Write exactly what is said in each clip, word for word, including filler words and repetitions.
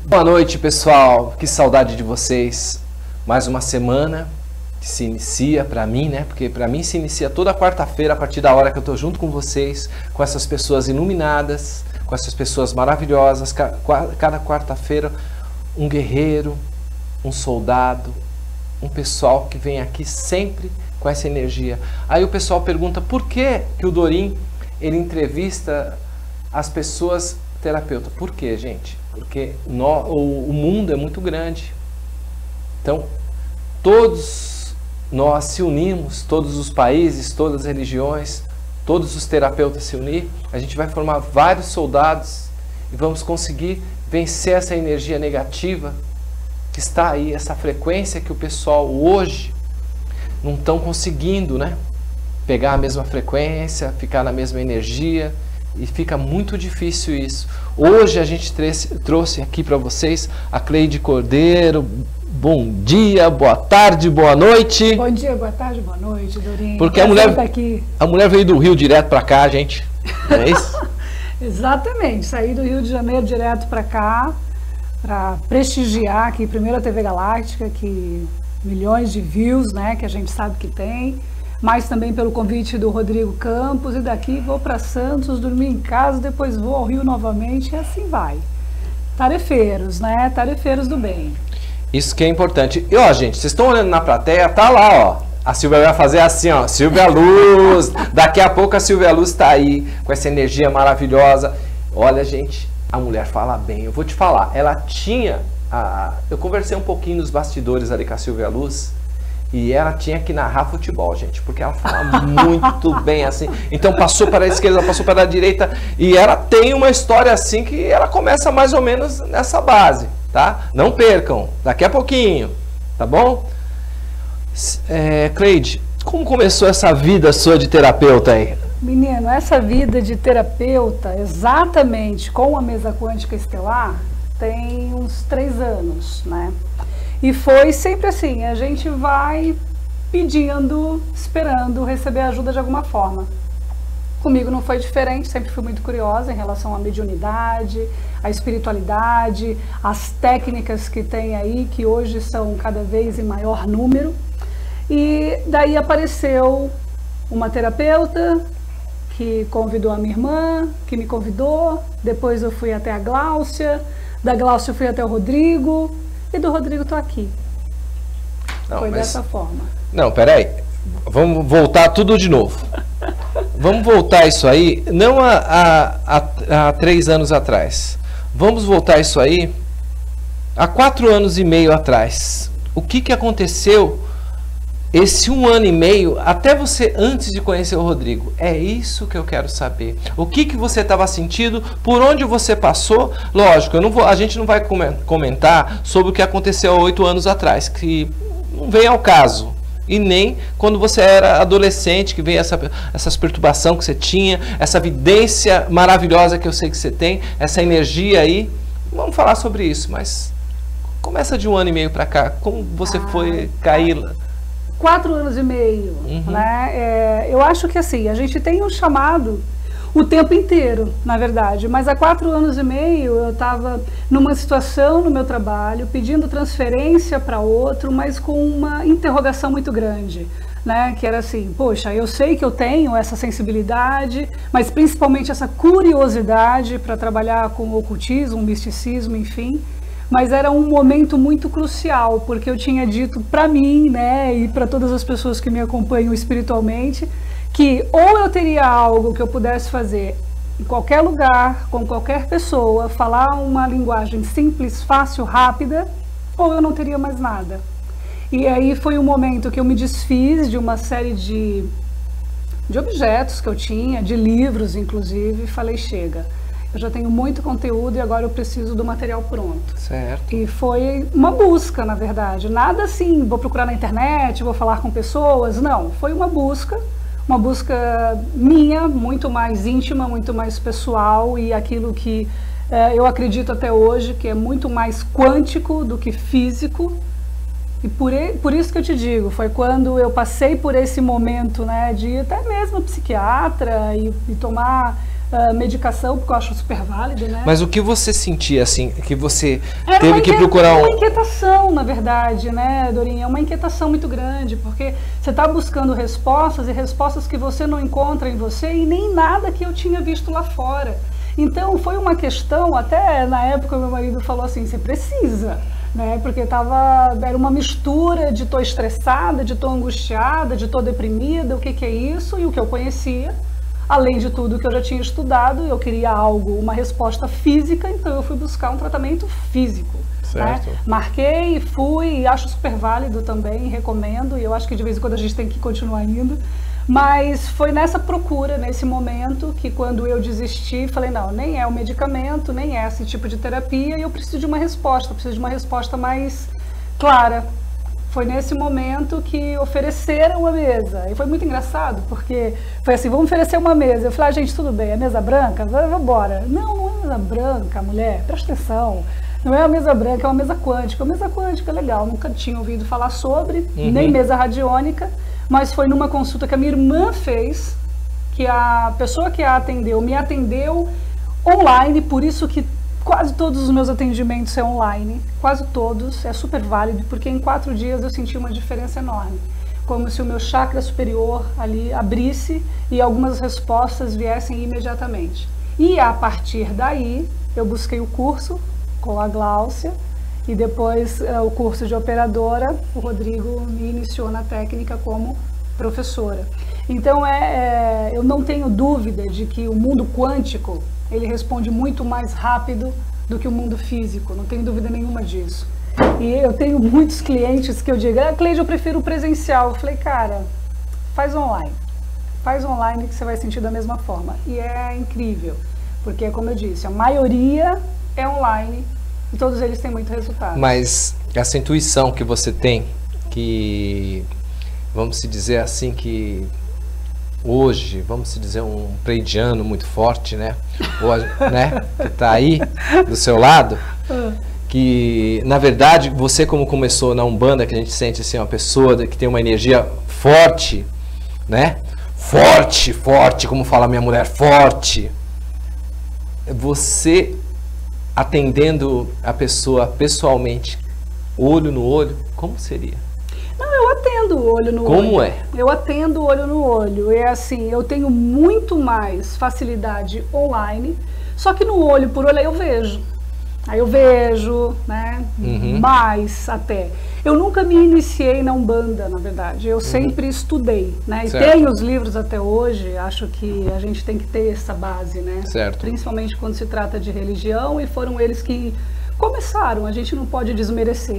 Boa noite, pessoal. Que saudade de vocês. Mais uma semana que se inicia para mim, né? Porque para mim se inicia toda quarta-feira a partir da hora que eu tô junto com vocês, com essas pessoas iluminadas, com essas pessoas maravilhosas. Cada quarta-feira um guerreiro, um soldado, um pessoal que vem aqui sempre com essa energia. Aí o pessoal pergunta por que que o Dorim ele entrevista as pessoas terapeutas. Por quê, gente? Porque no, o, o mundo é muito grande. Então, todos nós se unimos, todos os países, todas as religiões, todos os terapeutas se unir, a gente vai formar vários soldados e vamos conseguir vencer essa energia negativa que está aí, essa frequência que o pessoal hoje não estão conseguindo, né? Pegar a mesma frequência, ficar na mesma energia, e fica muito difícil isso. Hoje a gente trouxe, trouxe aqui para vocês a Cleide Cordeiro. Bom dia, boa tarde, boa noite. Bom dia, boa tarde, boa noite, Dorim. Porque a mulher, aqui. a mulher veio do Rio direto para cá, gente. Não é isso? Exatamente, saí do Rio de Janeiro direto para cá, para prestigiar aqui primeiro a T V Galáctica, que milhões de views, né, que a gente sabe que tem. Mas também pelo convite do Rodrigo Campos, e daqui vou para Santos, dormir em casa, depois vou ao Rio novamente, e assim vai. Tarefeiros, né? Tarefeiros do bem. Isso que é importante. E ó, gente, vocês estão olhando na plateia, tá lá, ó. A Silvia vai fazer assim, ó, Silvia Luz. Daqui a pouco a Silvia Luz tá aí, com essa energia maravilhosa. Olha, gente, a mulher fala bem. Eu vou te falar, ela tinha... A... Eu conversei um pouquinho nos bastidores ali com a Silvia Luz, e ela tinha que narrar futebol, gente, porque ela fala muito bem, assim. Então passou para a esquerda, passou para a direita, e ela tem uma história assim que ela começa mais ou menos nessa base, tá? Não percam, daqui a pouquinho, tá bom? É, Cleide, como começou essa vida sua de terapeuta aí? Menino, essa vida de terapeuta, exatamente com a mesa quântica estelar, tem uns três anos, né? E foi sempre assim, a gente vai pedindo, esperando receber ajuda de alguma forma. Comigo não foi diferente, sempre fui muito curiosa em relação à mediunidade, à espiritualidade, às técnicas que tem aí, que hoje são cada vez em maior número. E daí apareceu uma terapeuta que convidou a minha irmã, que me convidou, depois eu fui até a Gláucia, da Gláucia eu fui até o Rodrigo, e do Rodrigo estou aqui. Não, Foi mas... dessa forma. Não, peraí. Vamos voltar tudo de novo. Vamos voltar isso aí, não há, há, há, há três anos atrás. Vamos voltar isso aí há quatro anos e meio atrás. O que, que aconteceu esse um ano e meio até você antes de conhecer o Rodrigo? É isso que eu quero saber. O que, que você estava sentindo, por onde você passou? Lógico, eu não vou, a gente não vai comentar sobre o que aconteceu há oito anos atrás, que não vem ao caso. E nem quando você era adolescente, que veio essa, essas perturbação que você tinha, essa vidência maravilhosa que eu sei que você tem, essa energia aí. Vamos falar sobre isso, mas começa de um ano e meio para cá. Como você ah, foi cair... Quatro anos e meio, uhum. né? É, eu acho que assim, a gente tem um chamado o tempo inteiro, na verdade, mas há quatro anos e meio eu estava numa situação no meu trabalho, pedindo transferência para outro, mas com uma interrogação muito grande, né? Que era assim, poxa, eu sei que eu tenho essa sensibilidade, mas principalmente essa curiosidade para trabalhar com o ocultismo, o misticismo, enfim. Mas era um momento muito crucial, porque eu tinha dito para mim, né, e para todas as pessoas que me acompanham espiritualmente, que ou eu teria algo que eu pudesse fazer em qualquer lugar, com qualquer pessoa, falar uma linguagem simples, fácil, rápida, ou eu não teria mais nada. E aí foi um momento que eu me desfiz de uma série de, de objetos que eu tinha, de livros inclusive, e falei, chega. Eu já tenho muito conteúdo e agora eu preciso do material pronto. Certo. E foi uma busca, na verdade. Nada assim, vou procurar na internet, vou falar com pessoas. Não, foi uma busca, uma busca minha, muito mais íntima, muito mais pessoal e aquilo que eh, eu acredito até hoje, que é muito mais quântico do que físico. E por, por isso que eu te digo, foi quando eu passei por esse momento, né, de até mesmo psiquiatra e, e tomar uh, medicação, porque eu acho super válido, né? Mas o que você sentia, assim, que você Era teve que procurar um... uma inquietação, na verdade, né, Dorinha? É uma inquietação muito grande, porque você está buscando respostas e respostas que você não encontra em você e nem nada que eu tinha visto lá fora. Então, foi uma questão, até na época meu marido falou assim, você precisa, né? Porque tava, era uma mistura de tô estressada, de tô angustiada, de tô deprimida, o que que é isso? E o que eu conhecia, além de tudo que eu já tinha estudado, eu queria algo, uma resposta física, então eu fui buscar um tratamento físico. Certo. Né? Marquei, fui, e acho super válido também, recomendo, e eu acho que de vez em quando a gente tem que continuar indo. Mas foi nessa procura, nesse momento, que quando eu desisti, falei, não, nem é o medicamento, nem é esse tipo de terapia, e eu preciso de uma resposta, preciso de uma resposta mais clara. Foi nesse momento que ofereceram a mesa, e foi muito engraçado, porque foi assim, vamos oferecer uma mesa. Eu falei, ah, gente, tudo bem, é mesa branca? Vamos embora. Não, não é mesa branca, mulher, presta atenção. Não é a mesa branca, é uma mesa quântica. A mesa quântica é legal, nunca tinha ouvido falar sobre, uhum. nem mesa radiônica. Mas foi numa consulta que a minha irmã fez, que a pessoa que a atendeu me atendeu online, por isso que quase todos os meus atendimentos são online, quase todos, é super válido, porque em quatro dias eu senti uma diferença enorme, como se o meu chakra superior ali abrisse e algumas respostas viessem imediatamente. E a partir daí, eu busquei o curso com a Gláucia, e depois uh, o curso de operadora, o Rodrigo me iniciou na técnica como professora. Então é, é, eu não tenho dúvida de que o mundo quântico, ele responde muito mais rápido do que o mundo físico, não tenho dúvida nenhuma disso. E eu tenho muitos clientes que eu digo, ah, Cleide, eu prefiro o presencial. Eu falei, cara, faz online, faz online que você vai sentir da mesma forma. E é incrível, porque como eu disse, a maioria é online, e todos eles têm muito resultado. Mas essa intuição que você tem, que, vamos se dizer assim, que hoje, vamos se dizer, um pleidiano muito forte, né? Ou, né? Que está aí do seu lado, que, na verdade, você como começou na Umbanda, que a gente sente assim, uma pessoa que tem uma energia forte, né? Forte, forte, como fala minha mulher, forte. Você... atendendo a pessoa pessoalmente, olho no olho, como seria? Não, eu atendo olho no olho. Como é? Eu atendo olho no olho. É assim, eu tenho muito mais facilidade online, só que no olho por olho aí eu vejo. Aí eu vejo, né? Uhum. Mais até. Eu nunca me iniciei na Umbanda, na verdade. Eu uhum. sempre estudei, né? E certo. tenho os livros até hoje. Acho que a gente tem que ter essa base, né? Certo. Principalmente quando se trata de religião, e foram eles que começaram. A gente não pode desmerecer.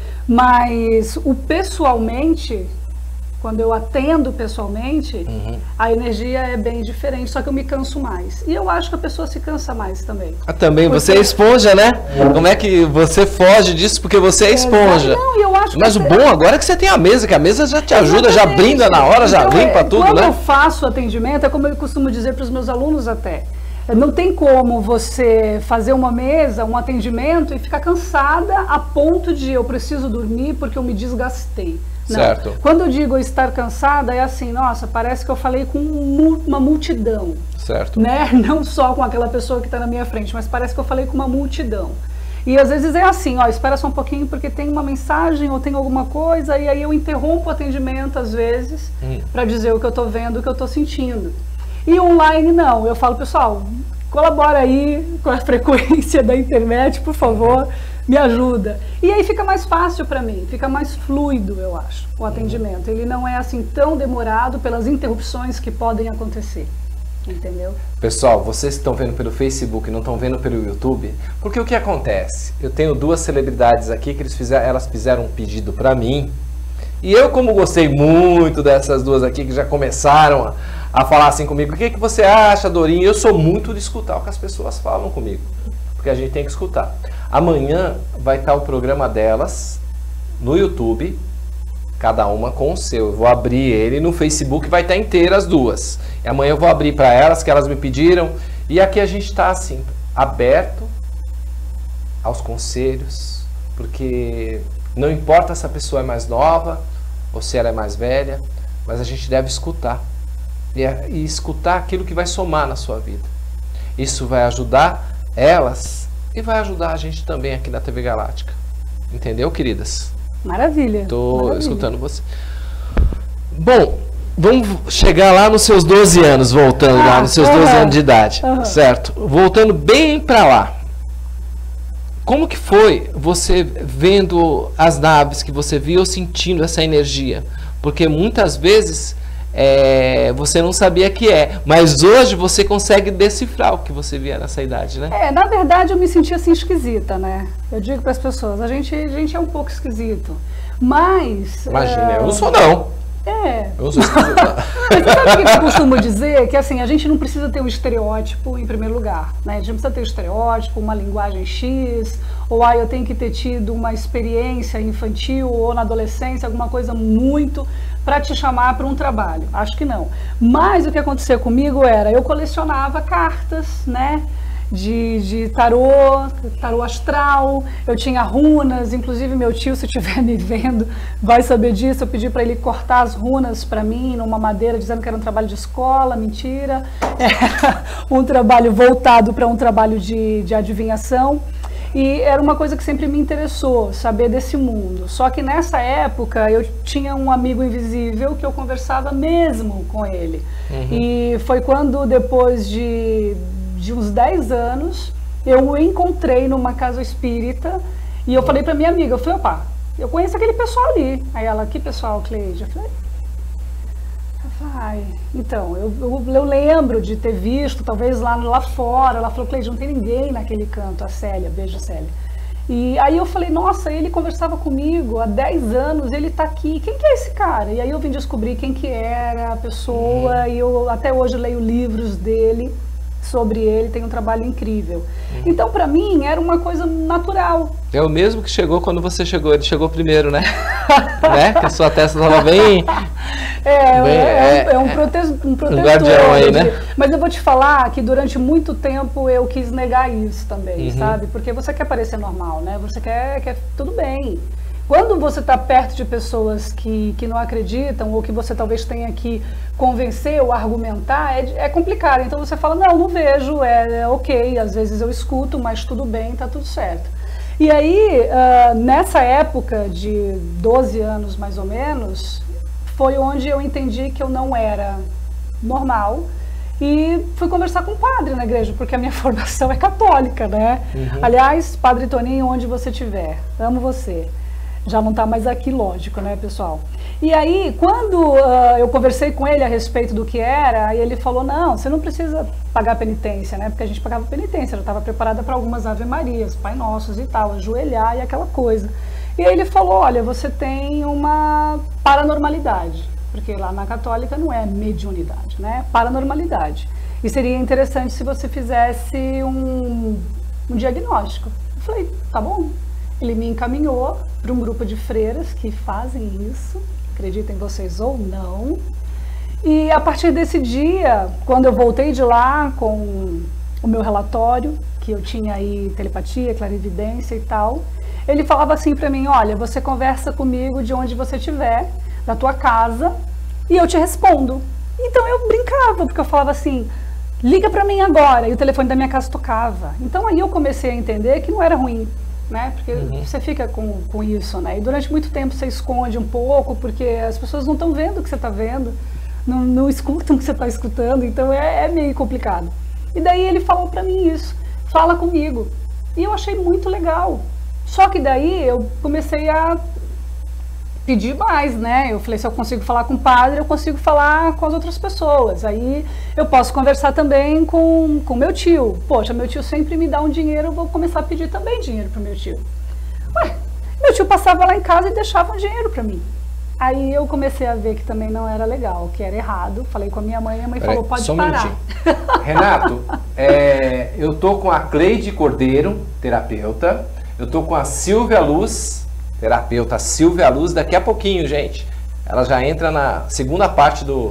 Mas o pessoalmente, quando eu atendo pessoalmente, uhum. a energia é bem diferente, só que eu me canso mais. E eu acho que a pessoa se cansa mais também. Ah, também, porque... você é esponja, né? Como é que você foge disso? Porque você é esponja. Não, eu acho Mas que o bom agora é que você tem a mesa, que a mesa já te ajuda, já brinda na hora, já então, limpa tudo, quando né? eu faço atendimento, é como eu costumo dizer para os meus alunos até, não tem como você fazer uma mesa, um atendimento e ficar cansada a ponto de eu preciso dormir porque eu me desgastei. Não. Certo. Quando eu digo estar cansada, é assim, nossa, parece que eu falei com uma multidão. Certo. Né? Não só com aquela pessoa que está na minha frente, mas parece que eu falei com uma multidão. E às vezes é assim, ó, espera só um pouquinho porque tem uma mensagem ou tem alguma coisa, e aí eu interrompo o atendimento às vezes, hum. para dizer o que eu estou vendo, o que eu estou sentindo. E online não, eu falo, pessoal, colabora aí com a frequência da internet, por favor, me ajuda. E aí fica mais fácil para mim, fica mais fluido, eu acho, o atendimento. Ele não é assim tão demorado pelas interrupções que podem acontecer, entendeu? Pessoal, vocês que estão vendo pelo Facebook e não estão vendo pelo YouTube, porque o que acontece? Eu tenho duas celebridades aqui que eles fizeram, elas fizeram um pedido para mim, e eu, como gostei muito dessas duas aqui, que já começaram a, a falar assim comigo, o que, que você acha, Dorinha? Eu sou muito de escutar o que as pessoas falam comigo, porque a gente tem que escutar. Amanhã vai estar o programa delas no YouTube, cada uma com o seu. Eu vou abrir ele no Facebook, vai estar inteiro as duas. E amanhã eu vou abrir para elas, que elas me pediram. E aqui a gente está assim, aberto aos conselhos, porque não importa se a pessoa é mais nova ou se ela é mais velha, mas a gente deve escutar. E, e escutar aquilo que vai somar na sua vida. Isso vai ajudar elas e vai ajudar a gente também aqui na T V Galáctica. Entendeu, queridas? Maravilha. Tô Maravilha. escutando você. Bom, vamos chegar lá nos seus doze anos, voltando ah, lá nos seus uh-huh. doze anos de idade, uh-huh. certo? Voltando bem para lá. Como que foi você vendo as naves que você viu, sentindo essa energia? Porque muitas vezes é, você não sabia que é, mas hoje você consegue decifrar o que você via nessa idade, né? É, na verdade eu me senti assim esquisita, né? Eu digo para as pessoas, a gente, a gente é um pouco esquisito, mas... Imagina, é... eu não sou não. É. Eu sou esquisito. Mas você sabe o que eu costumo dizer? Que assim, a gente não precisa ter um estereótipo em primeiro lugar, né? A gente não precisa ter um estereótipo, uma linguagem X, ou ah, eu tenho que ter tido uma experiência infantil ou na adolescência, alguma coisa muito para te chamar para um trabalho. Acho que não. Mas o que acontecia comigo era, eu colecionava cartas, né? De, de tarô, tarô astral, eu tinha runas, inclusive meu tio, se estiver me vendo, vai saber disso, eu pedi para ele cortar as runas para mim, numa madeira, dizendo que era um trabalho de escola, mentira, era um trabalho voltado para um trabalho de, de adivinhação, e era uma coisa que sempre me interessou, saber desse mundo, só que nessa época eu tinha um amigo invisível que eu conversava mesmo com ele, uhum. e foi quando depois de... de uns dez anos, eu o encontrei numa casa espírita e eu falei pra minha amiga, eu falei, opa, eu conheço aquele pessoal ali. Aí ela, que pessoal, Cleide? Eu falei, ai, então, eu, eu, eu lembro de ter visto, talvez lá, lá fora, ela falou, Cleide, não tem ninguém naquele canto, a Célia, beijo Célia. E aí eu falei, nossa, ele conversava comigo há dez anos, ele tá aqui, quem que é esse cara? E aí eu vim descobrir quem que era a pessoa, uhum. e eu até hoje leio livros dele, sobre ele, tem um trabalho incrível. Uhum. Então, para mim, era uma coisa natural. É o mesmo que chegou quando você chegou, ele chegou primeiro, né? né? Que a sua testa estava bem... É, bem, é, é, é um, prote um protetor. Um guardião aí, né? Mas eu vou te falar que durante muito tempo eu quis negar isso também, uhum. sabe? Porque você quer parecer normal, né? Você quer, quer tudo bem. Quando você está perto de pessoas que, que não acreditam ou que você talvez tenha que convencer ou argumentar, é, é complicado. Então você fala, não, não vejo, é, é ok, às vezes eu escuto, mas tudo bem, está tudo certo. E aí, uh, nessa época de doze anos mais ou menos, foi onde eu entendi que eu não era normal e fui conversar com o padre na igreja, porque a minha formação é católica, né? Uhum. Aliás, Padre Toninho, onde você estiver, amo você. Já não está mais aqui, lógico, né, pessoal? E aí, quando uh, eu conversei com ele a respeito do que era, aí ele falou, não, você não precisa pagar penitência, né? Porque a gente pagava penitência, eu já estava preparada para algumas Ave Marias, Pai Nossos e tal, ajoelhar e aquela coisa. E aí ele falou, olha, você tem uma paranormalidade, porque lá na católica não é mediunidade, né? Paranormalidade. E seria interessante se você fizesse um, um diagnóstico. Eu falei, tá bom. Ele me encaminhou para um grupo de freiras que fazem isso, acreditem vocês ou não. E a partir desse dia, quando eu voltei de lá com o meu relatório, que eu tinha aí telepatia, clarividência e tal, ele falava assim para mim, olha, você conversa comigo de onde você estiver, da tua casa, e eu te respondo. Então eu brincava, porque eu falava assim, liga para mim agora, e o telefone da minha casa tocava. Então aí eu comecei a entender que não era ruim. Né? Porque uhum. você fica com, com isso, né? E durante muito tempo você esconde um pouco, porque as pessoas não estão vendo o que você está vendo, não, não escutam o que você está escutando, então é, é meio complicado. E daí ele falou para mim isso, fala comigo. E eu achei muito legal. Só que daí eu comecei a pedir mais, né? Eu falei, se eu consigo falar com o padre, eu consigo falar com as outras pessoas. Aí eu posso conversar também com o meu tio. Poxa, meu tio sempre me dá um dinheiro, eu vou começar a pedir também dinheiro para o meu tio. Ué, meu tio passava lá em casa e deixava um dinheiro para mim. Aí eu comecei a ver que também não era legal, que era errado. Falei com a minha mãe, a mãe falou, pode só parar. Um Renato, é, eu tô com a Cleide Cordeiro, terapeuta. Eu tô com a Silvia Luz, terapeuta Silvia Luz, daqui a pouquinho, gente. Ela já entra na segunda parte do,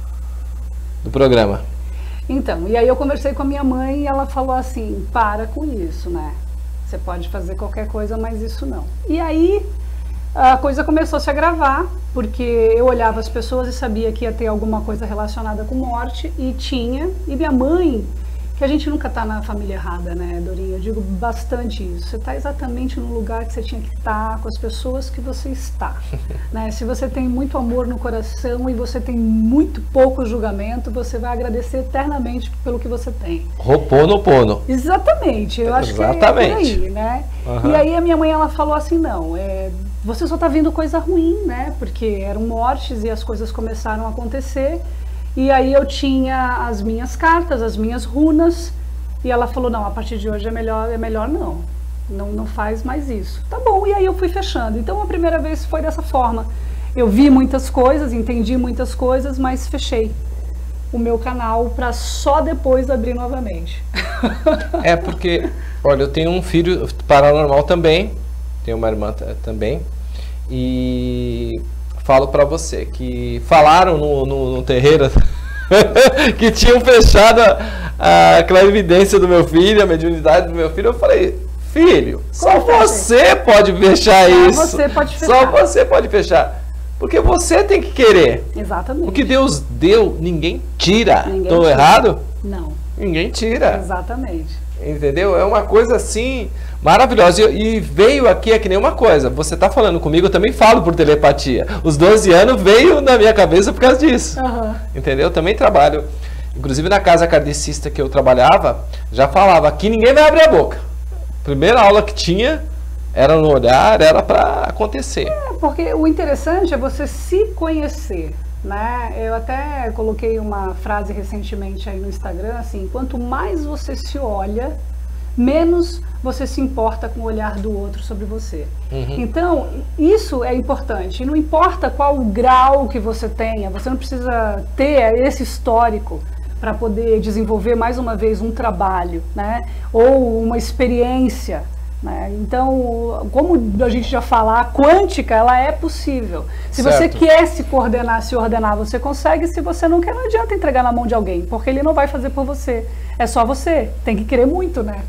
do programa. Então, e aí eu conversei com a minha mãe e ela falou assim, para com isso, né? Você pode fazer qualquer coisa, mas isso não. E aí a coisa começou a se agravar, porque eu olhava as pessoas e sabia que ia ter alguma coisa relacionada com morte, e tinha. E minha mãe, que a gente nunca está na família errada, né, Dorinha? Eu digo bastante isso. Você está exatamente no lugar que você tinha que estar, com as pessoas que você está. Né? Se você tem muito amor no coração e você tem muito pouco julgamento, você vai agradecer eternamente pelo que você tem. Ho'oponopono. Exatamente, eu acho Exatamente. que é por aí, né? Uhum. E aí a minha mãe, ela falou assim, não, é, você só está vendo coisa ruim, né? Porque eram mortes e as coisas começaram a acontecer. E aí eu tinha as minhas cartas, as minhas runas, e ela falou, não, a partir de hoje é melhor, é melhor não, não, não faz mais isso. Tá bom, e aí eu fui fechando. Então a primeira vez foi dessa forma. Eu vi muitas coisas, entendi muitas coisas, mas fechei o meu canal para só depois abrir novamente. É porque, olha, eu tenho um filho paranormal também, tenho uma irmã também, e... falo pra você que falaram no, no, no terreiro que tinham fechado a, a clarividência do meu filho, a mediunidade do meu filho. Eu falei, filho, só você pode fechar isso. Só você pode fechar. Só você pode fechar. Porque você tem que querer. Exatamente. O que Deus deu, ninguém tira. Ninguém Tô tira. errado? Não. Ninguém tira. Exatamente. Entendeu? É uma coisa assim maravilhosa. E, e veio aqui, é que nem uma coisa. Você tá falando comigo, eu também falo por telepatia. Os doze anos veio na minha cabeça por causa disso. Uhum. Entendeu? Eu também trabalho. Inclusive na casa kardecista que eu trabalhava, já falava, aqui ninguém vai abrir a boca. Primeira aula que tinha era no olhar, era para acontecer. É, porque o interessante é você se conhecer. Né? Eu até coloquei uma frase recentemente aí no Instagram, assim, quanto mais você se olha, menos você se importa com o olhar do outro sobre você. Uhum. Então, isso é importante. E não importa qual o grau que você tenha, você não precisa ter esse histórico para poder desenvolver mais uma vez um trabalho, né? Ou uma experiência. Né? Então, como a gente já falou, a quântica, ela é possível. Se certo. Você quer se coordenar, se ordenar, você consegue. Se você não quer, não adianta entregar na mão de alguém, porque ele não vai fazer por você. É só você. Tem que querer muito, né?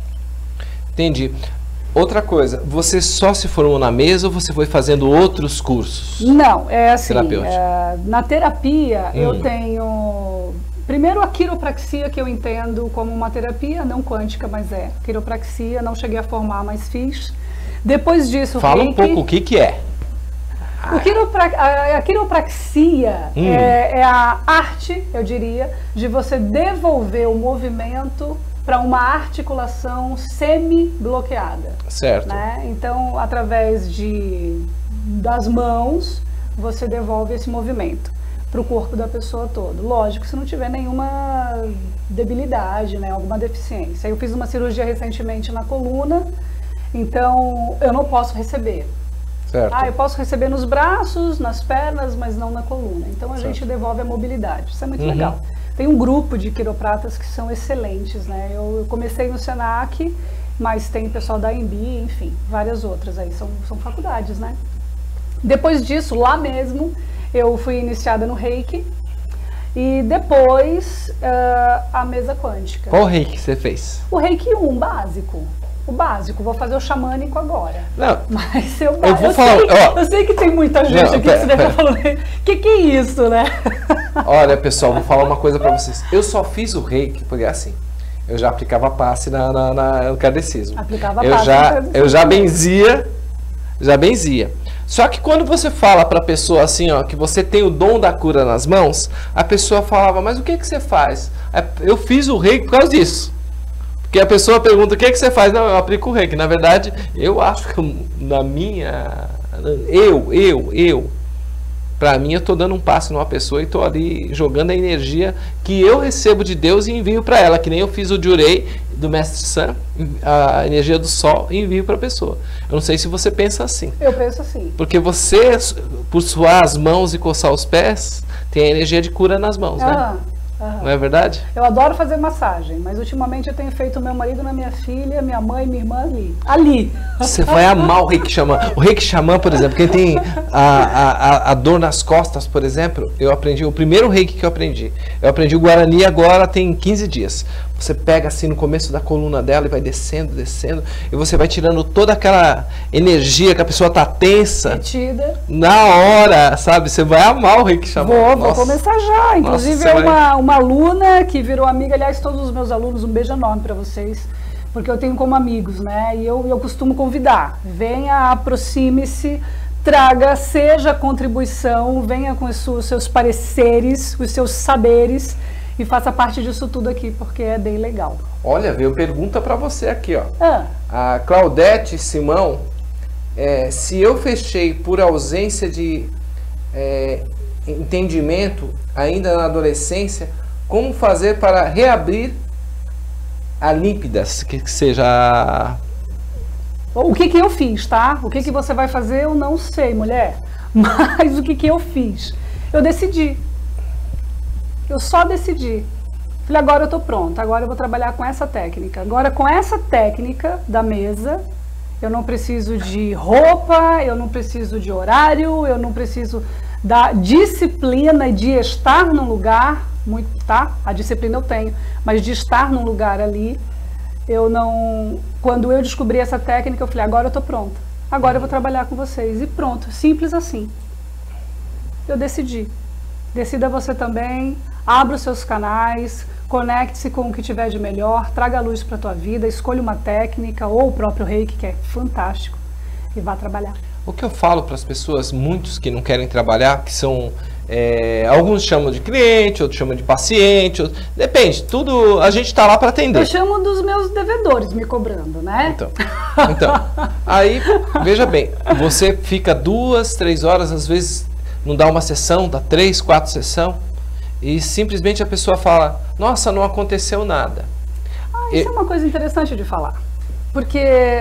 Entendi. Outra coisa, você só se formou na mesa ou você foi fazendo outros cursos? Não, é assim, é, na terapia hum. eu tenho... Primeiro, a quiropraxia, que eu entendo como uma terapia, não quântica, mas é. Quiropraxia, não cheguei a formar, mas fiz. Depois disso... Fala reiki, um pouco o que que é. O quiropra, a, a quiropraxia hum. é, é a arte, eu diria, de você devolver o movimento para uma articulação semi-bloqueada. Certo. Né? Então, através de, das mãos, você devolve esse movimento para o corpo da pessoa todo. Lógico, se não tiver nenhuma debilidade, né, alguma deficiência. Eu fiz uma cirurgia recentemente na coluna, então eu não posso receber. Certo. Ah, eu posso receber nos braços, nas pernas, mas não na coluna. Então a certo. gente devolve a mobilidade. Isso é muito uhum. legal. Tem um grupo de quiropratas que são excelentes, né? Eu, eu comecei no Senac, mas tem pessoal da Embi, enfim, várias outras aí, são, são faculdades, né? Depois disso, lá mesmo, eu fui iniciada no Reiki e depois uh, a mesa quântica. Qual Reiki você fez? O Reiki um, básico. O básico, vou fazer o xamânico agora. Não, mas eu, eu, vou eu, falar, sei, ó, eu sei que tem muita gente não, aqui pera, que você deve estar falando, que que é isso, né? Olha, pessoal, vou falar uma coisa pra vocês. Eu só fiz o Reiki, porque assim, eu já aplicava passe na, na, na, no kardecismo. Aplicava eu passe já, no kardecismo. Eu já benzia, já benzia. Só que quando você fala pra pessoa assim, ó, que você tem o dom da cura nas mãos, a pessoa falava, mas o que que você faz? Eu fiz o Reiki por causa disso. Porque a pessoa pergunta, o que que você faz? Não, eu aplico o Reiki. Na verdade, eu acho que na minha... Eu, eu, eu... Pra mim, eu tô dando um passo numa pessoa e tô ali jogando a energia que eu recebo de Deus e envio pra ela. Que nem eu fiz o Jurei do Mestre Sam, a energia do sol, e envio pra pessoa. Eu não sei se você pensa assim. Eu penso assim. Porque você, por suar as mãos e coçar os pés, tem a energia de cura nas mãos, né? Ah. Uhum. Não é verdade? Eu adoro fazer massagem, mas ultimamente eu tenho feito meu marido na minha filha, minha mãe e minha irmã ali. Ali! Você vai amar o Reiki Xamã. O Reiki Xamã, por exemplo, quem tem a, a, a dor nas costas, por exemplo, eu aprendi, o primeiro Reiki que eu aprendi, eu aprendi o Guarani agora tem quinze dias. Você pega assim no começo da coluna dela e vai descendo, descendo, e você vai tirando toda aquela energia que a pessoa tá tensa. Retida. Na hora, sabe? Você vai amar o Reiki Xamã. Vou, vou começar já. Inclusive Nossa, é uma, vai... uma aluna que virou amiga, aliás, todos os meus alunos, um beijo enorme para vocês. Porque eu tenho como amigos, né? E eu, eu costumo convidar. Venha, aproxime-se, traga, seja contribuição, venha com os seus pareceres, os seus saberes e faça parte disso tudo aqui, porque é bem legal. Olha, veio pergunta para você aqui, ó. Ah. A Claudete Simão, é, se eu fechei por ausência de é, entendimento ainda na adolescência, como fazer para reabrir a límpidas, que seja... O que que eu fiz, tá? O que que você vai fazer, eu não sei, mulher. Mas o que que eu fiz? Eu decidi. Eu só decidi. Falei, agora eu tô pronta, agora eu vou trabalhar com essa técnica. Agora, com essa técnica da mesa, eu não preciso de roupa, eu não preciso de horário, eu não preciso da disciplina de estar num lugar... Muito, tá? A disciplina eu tenho, mas de estar num lugar ali, eu não... Quando eu descobri essa técnica, eu falei, agora eu tô pronta. Agora eu vou trabalhar com vocês. E pronto, simples assim. Eu decidi. Decida você também, abra os seus canais, conecte-se com o que tiver de melhor, traga a luz para a tua vida, escolha uma técnica ou o próprio Reiki, que é fantástico, e vá trabalhar. O que eu falo para as pessoas, muitos que não querem trabalhar, que são... É, alguns chamam de cliente, outros chamam de paciente, outros, depende, tudo a gente está lá para atender. Eu chamo dos meus devedores me cobrando, né? Então, então, aí, veja bem, você fica duas, três horas, às vezes não dá uma sessão, dá três, quatro sessões, e simplesmente a pessoa fala, nossa, não aconteceu nada. Ah, isso e... é uma coisa interessante de falar. Porque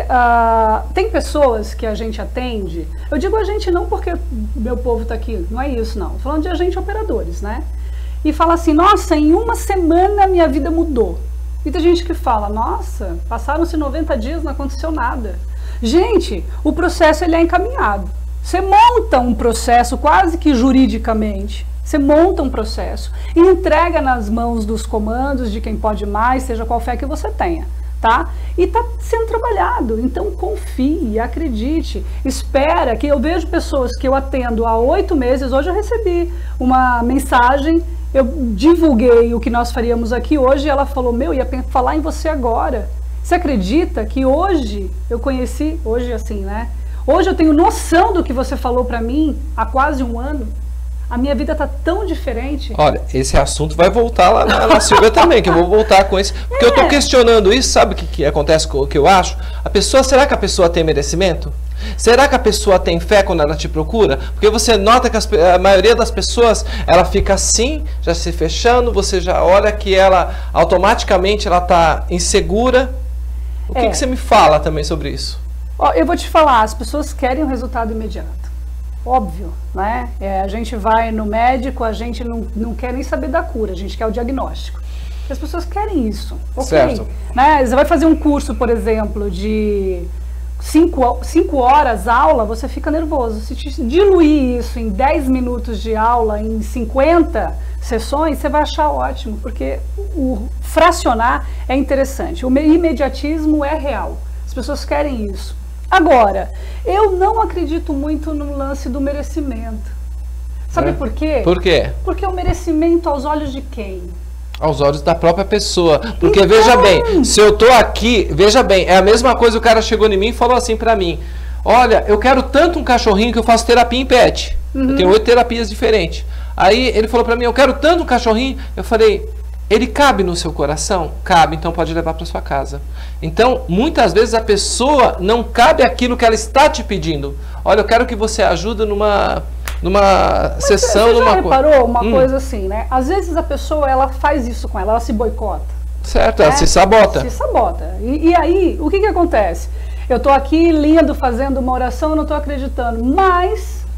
uh, tem pessoas que a gente atende, eu digo a gente não porque meu povo está aqui, não é isso não, tô falando de agentes operadores, né? E fala assim, nossa, em uma semana minha vida mudou. E tem gente que fala, nossa, passaram-se noventa dias, não aconteceu nada. Gente, o processo ele é encaminhado. Você monta um processo quase que juridicamente, você monta um processo e entrega nas mãos dos comandos de quem pode mais, seja qual fé que você tenha. Tá? E está sendo trabalhado, então confie, acredite, espera, que eu vejo pessoas que eu atendo há oito meses, hoje eu recebi uma mensagem, eu divulguei o que nós faríamos aqui hoje e ela falou, meu, ia falar em você agora, você acredita que hoje eu conheci, hoje assim, né, hoje eu tenho noção do que você falou para mim há quase um ano? A minha vida está tão diferente. Olha, esse assunto vai voltar lá na, na Silvia também, que eu vou voltar com esse. Porque é. eu estou questionando isso, sabe o que, que acontece com o que eu acho? A pessoa, será que a pessoa tem merecimento? Será que a pessoa tem fé quando ela te procura? Porque você nota que as, a maioria das pessoas, ela fica assim, já se fechando, você já olha que ela, automaticamente, ela está insegura. O que, é. que você me fala também sobre isso? Ó, eu vou te falar, as pessoas querem um resultado imediato. Óbvio, né? É, a gente vai no médico, a gente não, não quer nem saber da cura, a gente quer o diagnóstico. As pessoas querem isso, ok? Certo. Né? Você vai fazer um curso, por exemplo, de cinco, cinco horas aula, você fica nervoso. Se te diluir isso em dez minutos de aula, em cinquenta sessões, você vai achar ótimo, porque o fracionar é interessante. O imediatismo é real, as pessoas querem isso. Agora, eu não acredito muito no lance do merecimento. Sabe é? por quê? Por quê? Porque o merecimento aos olhos de quem? Aos olhos da própria pessoa. Porque então... veja bem, se eu tô aqui, veja bem, é a mesma coisa, o cara chegou em mim e falou assim pra mim, olha, eu quero tanto um cachorrinho que eu faço terapia em pet. Uhum. Eu tenho oito terapias diferentes. Aí ele falou pra mim, eu quero tanto um cachorrinho, eu falei... Ele cabe no seu coração? Cabe, então pode levar para sua casa. Então, muitas vezes a pessoa não cabe aquilo que ela está te pedindo. Olha, eu quero que você ajude numa, numa Mas sessão, você numa já reparou co... uma hum. coisa assim, né? Às vezes a pessoa, ela faz isso com ela, ela se boicota. Certo, né? ela se sabota. Se sabota. E, e aí, o que que acontece? Eu estou aqui lendo, fazendo uma oração, eu não estou acreditando, mas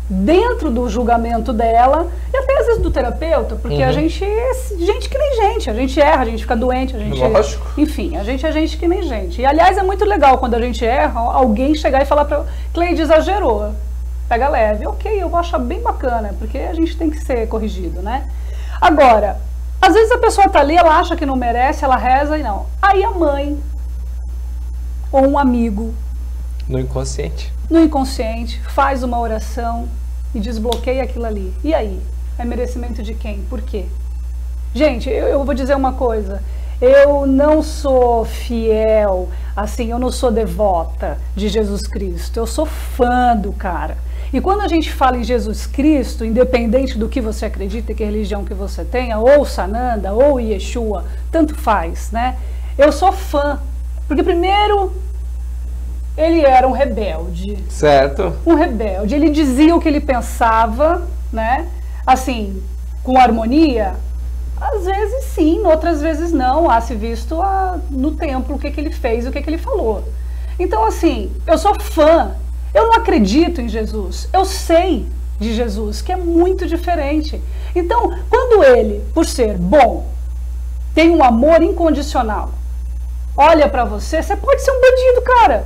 dentro do julgamento dela e até às vezes do terapeuta, porque uhum. a gente é gente que nem gente, a gente erra, a gente fica doente, a gente... Lógico. Enfim, a gente é gente que nem gente. E aliás, é muito legal quando a gente erra, alguém chegar e falar para Cleide, exagerou, pega leve. Ok, eu vou achar bem bacana, porque a gente tem que ser corrigido, né? Agora, às vezes a pessoa tá ali, ela acha que não merece, ela reza e não. Aí a mãe, ou um amigo... No inconsciente. No inconsciente, faz uma oração e desbloqueia aquilo ali. E aí? É merecimento de quem? Por quê? Gente, eu, eu vou dizer uma coisa. Eu não sou fiel, assim, eu não sou devota de Jesus Cristo. Eu sou fã do cara. E quando a gente fala em Jesus Cristo, independente do que você acredita, que religião que você tenha, ou Sananda, ou Yeshua, tanto faz, né? Eu sou fã. Porque primeiro... ele era um rebelde. Certo. Um rebelde. Ele dizia o que ele pensava, né? Assim, com harmonia. Às vezes sim, outras vezes não. Há se visto a, no templo o que, que ele fez e o que, que ele falou. Então, assim, eu sou fã. Eu não acredito em Jesus. Eu sei de Jesus, que é muito diferente. Então, quando ele, por ser bom, tem um amor incondicional, olha pra você, você pode ser um bandido, cara.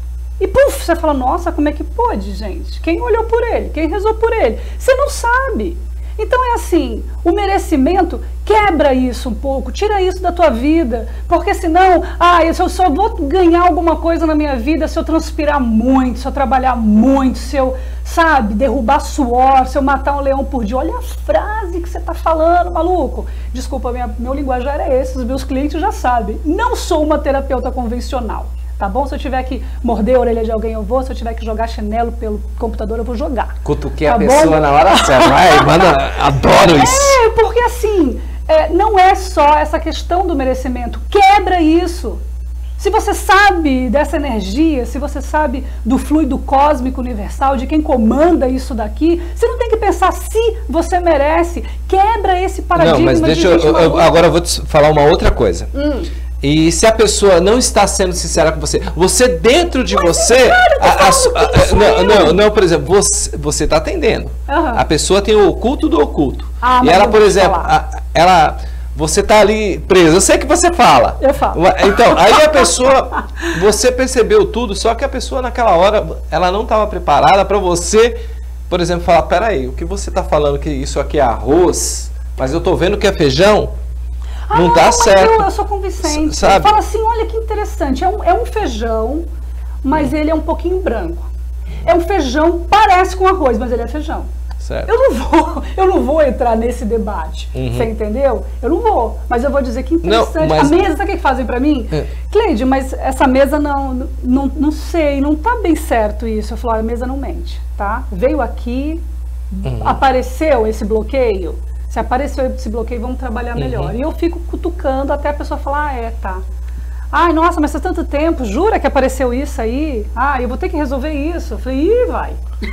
E puf, você fala, nossa, como é que pode, gente? Quem olhou por ele? Quem rezou por ele? Você não sabe. Então é assim, o merecimento quebra isso um pouco, tira isso da tua vida, porque senão, ah, eu só vou ganhar alguma coisa na minha vida se eu transpirar muito, se eu trabalhar muito, se eu, sabe, derrubar suor, se eu matar um leão por dia. Olha a frase que você tá falando, maluco. Desculpa, minha, meu linguajar é esse, os meus clientes já sabem. Não sou uma terapeuta convencional. Tá bom? Se eu tiver que morder a orelha de alguém, eu vou. Se eu tiver que jogar chinelo pelo computador, eu vou jogar. Cutuquei tá a pessoa bom? na hora certa. Vai, manda, adoro isso. É, porque assim, é, não é só essa questão do merecimento. Quebra isso. Se você sabe dessa energia, se você sabe do fluido cósmico universal, de quem comanda isso daqui, você não tem que pensar se você merece. Quebra esse paradigma. Não, mas deixa eu, eu, eu agora eu vou te falar uma outra coisa. Hum. E se a pessoa não está sendo sincera com você, você dentro de mas você... Claro, a, a, a, não, não, não, por exemplo, você você está atendendo. Uhum. A pessoa tem o oculto do oculto. Ah, e ela, por exemplo, a, ela... Você está ali preso. Eu sei que você fala. Eu falo. Então, aí a pessoa... Você percebeu tudo, só que a pessoa naquela hora, ela não estava preparada para você, por exemplo, falar, peraí, o que você está falando que isso aqui é arroz, mas eu estou vendo que é feijão... Ah, não, não dá certo. Eu, eu sou convincente. Sabe? Fala assim, olha que interessante, é um, é um feijão, mas hum. ele é um pouquinho branco. É um feijão, parece com arroz, mas ele é feijão. Certo. Eu não vou, eu não vou entrar nesse debate, uhum. Você entendeu? Eu não vou, mas eu vou dizer que interessante. Não, mas... A mesa, sabe o que fazem pra mim? É. Cleide, mas essa mesa não, não, não sei, não tá bem certo isso. Eu falo, a mesa não mente, tá? Veio aqui, uhum. Apareceu esse bloqueio. Se apareceu esse bloqueio, vamos trabalhar melhor. Uhum. E eu fico cutucando até a pessoa falar, ah, é, tá. Ai, nossa, mas faz tanto tempo, jura que apareceu isso aí? Ah, eu vou ter que resolver isso. Eu falei, ih, vai.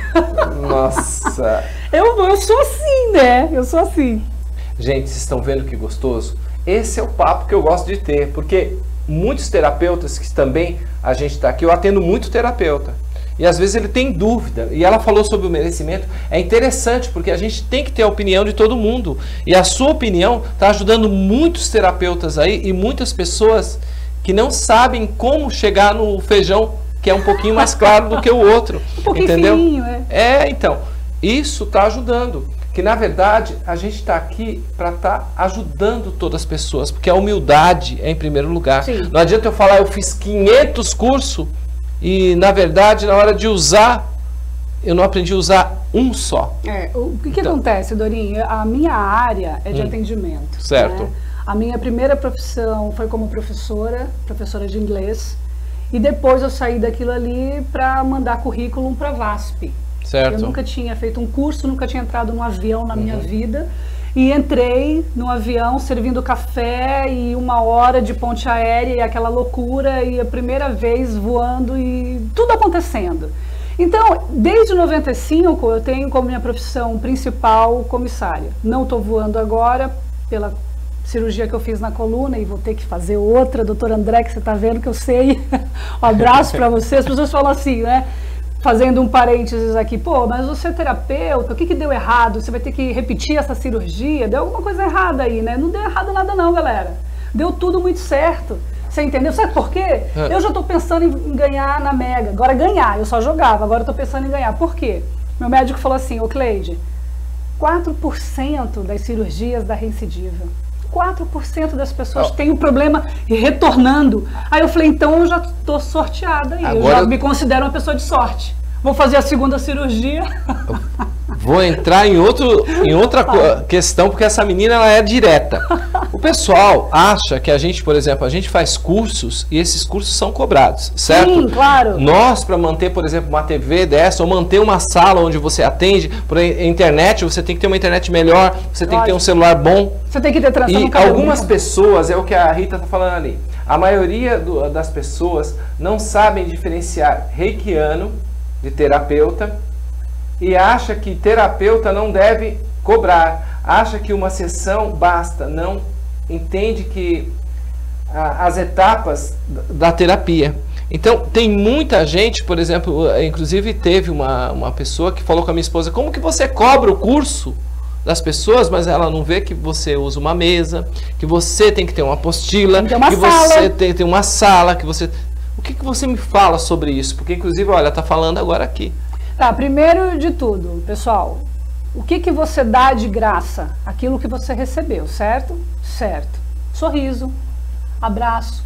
Nossa. eu, eu sou assim, né? Eu sou assim. Gente, vocês estão vendo que gostoso? Esse é o papo que eu gosto de ter, porque muitos terapeutas que também a gente está aqui, eu atendo muito terapeuta. E às vezes ele tem dúvida, e ela falou sobre o merecimento, é interessante porque a gente tem que ter a opinião de todo mundo, e a sua opinião está ajudando muitos terapeutas aí, e muitas pessoas que não sabem como chegar no feijão, que é um pouquinho mais claro do que o outro, um pouquinho entendeu? Fininho, é. É, então, isso está ajudando, que na verdade a gente está aqui para estar tá ajudando todas as pessoas, porque a humildade é em primeiro lugar. Sim. Não adianta eu falar, eu fiz quinhentos cursos, e, na verdade, na hora de usar, eu não aprendi a usar um só. É, o que, que então, acontece, Dorinha? A minha área é de hum, atendimento. Certo. Né? A minha primeira profissão foi como professora, professora de inglês. E depois eu saí daquilo ali para mandar currículo para a VASP. Certo. Eu nunca tinha feito um curso, nunca tinha entrado num avião na uhum. minha vida. E entrei no avião servindo café e uma hora de ponte aérea e aquela loucura e a primeira vez voando e tudo acontecendo. Então, desde noventa e cinco eu tenho como minha profissão principal comissária. Não estou voando agora pela cirurgia que eu fiz na coluna e vou ter que fazer outra, doutor André, que você está vendo que eu sei. Um abraço para você. As pessoas falam assim, né? fazendo um parênteses aqui, pô, mas você é terapeuta, o que que deu errado? Você vai ter que repetir essa cirurgia? Deu alguma coisa errada aí, né? Não deu errado nada não, galera. Deu tudo muito certo. Você entendeu? Sabe por quê? É. Eu já estou pensando em ganhar na Mega. Agora ganhar, eu só jogava, agora eu estou pensando em ganhar. Por quê? Meu médico falou assim, ô Cleide, quatro por cento das cirurgias da recidiva. quatro por cento das pessoas oh. têm o problema retornando. Aí eu falei, então eu já estou sorteada aí. Agora... Eu já me considero uma pessoa de sorte. Vou fazer a segunda cirurgia. Vou entrar em, outro, em outra ah. questão, porque essa menina ela é direta. O pessoal acha que a gente, por exemplo, a gente faz cursos e esses cursos são cobrados, certo? Sim, claro. Nós, para manter, por exemplo, uma T V dessa, ou manter uma sala onde você atende, por internet, você tem que ter uma internet melhor, você tem Lógico. que ter um celular bom. Você tem que ter transição no E algumas pessoas, é o que a Rita está falando ali, a maioria do, das pessoas não sabem diferenciar reikiano de terapeuta e acha que terapeuta não deve cobrar, acha que uma sessão basta, não entende que a, as etapas da terapia. Então, tem muita gente, por exemplo, inclusive teve uma, uma pessoa que falou com a minha esposa, como que você cobra o curso das pessoas, mas ela não vê que você usa uma mesa, que você tem que ter uma apostila, tem que, ter uma que sala. você tem, tem uma sala, que você... O que, que você me fala sobre isso? Porque, inclusive, olha, tá falando agora aqui. Tá, primeiro de tudo, pessoal, o que, que você dá de graça? Aquilo que você recebeu, certo? Certo. Sorriso, abraço.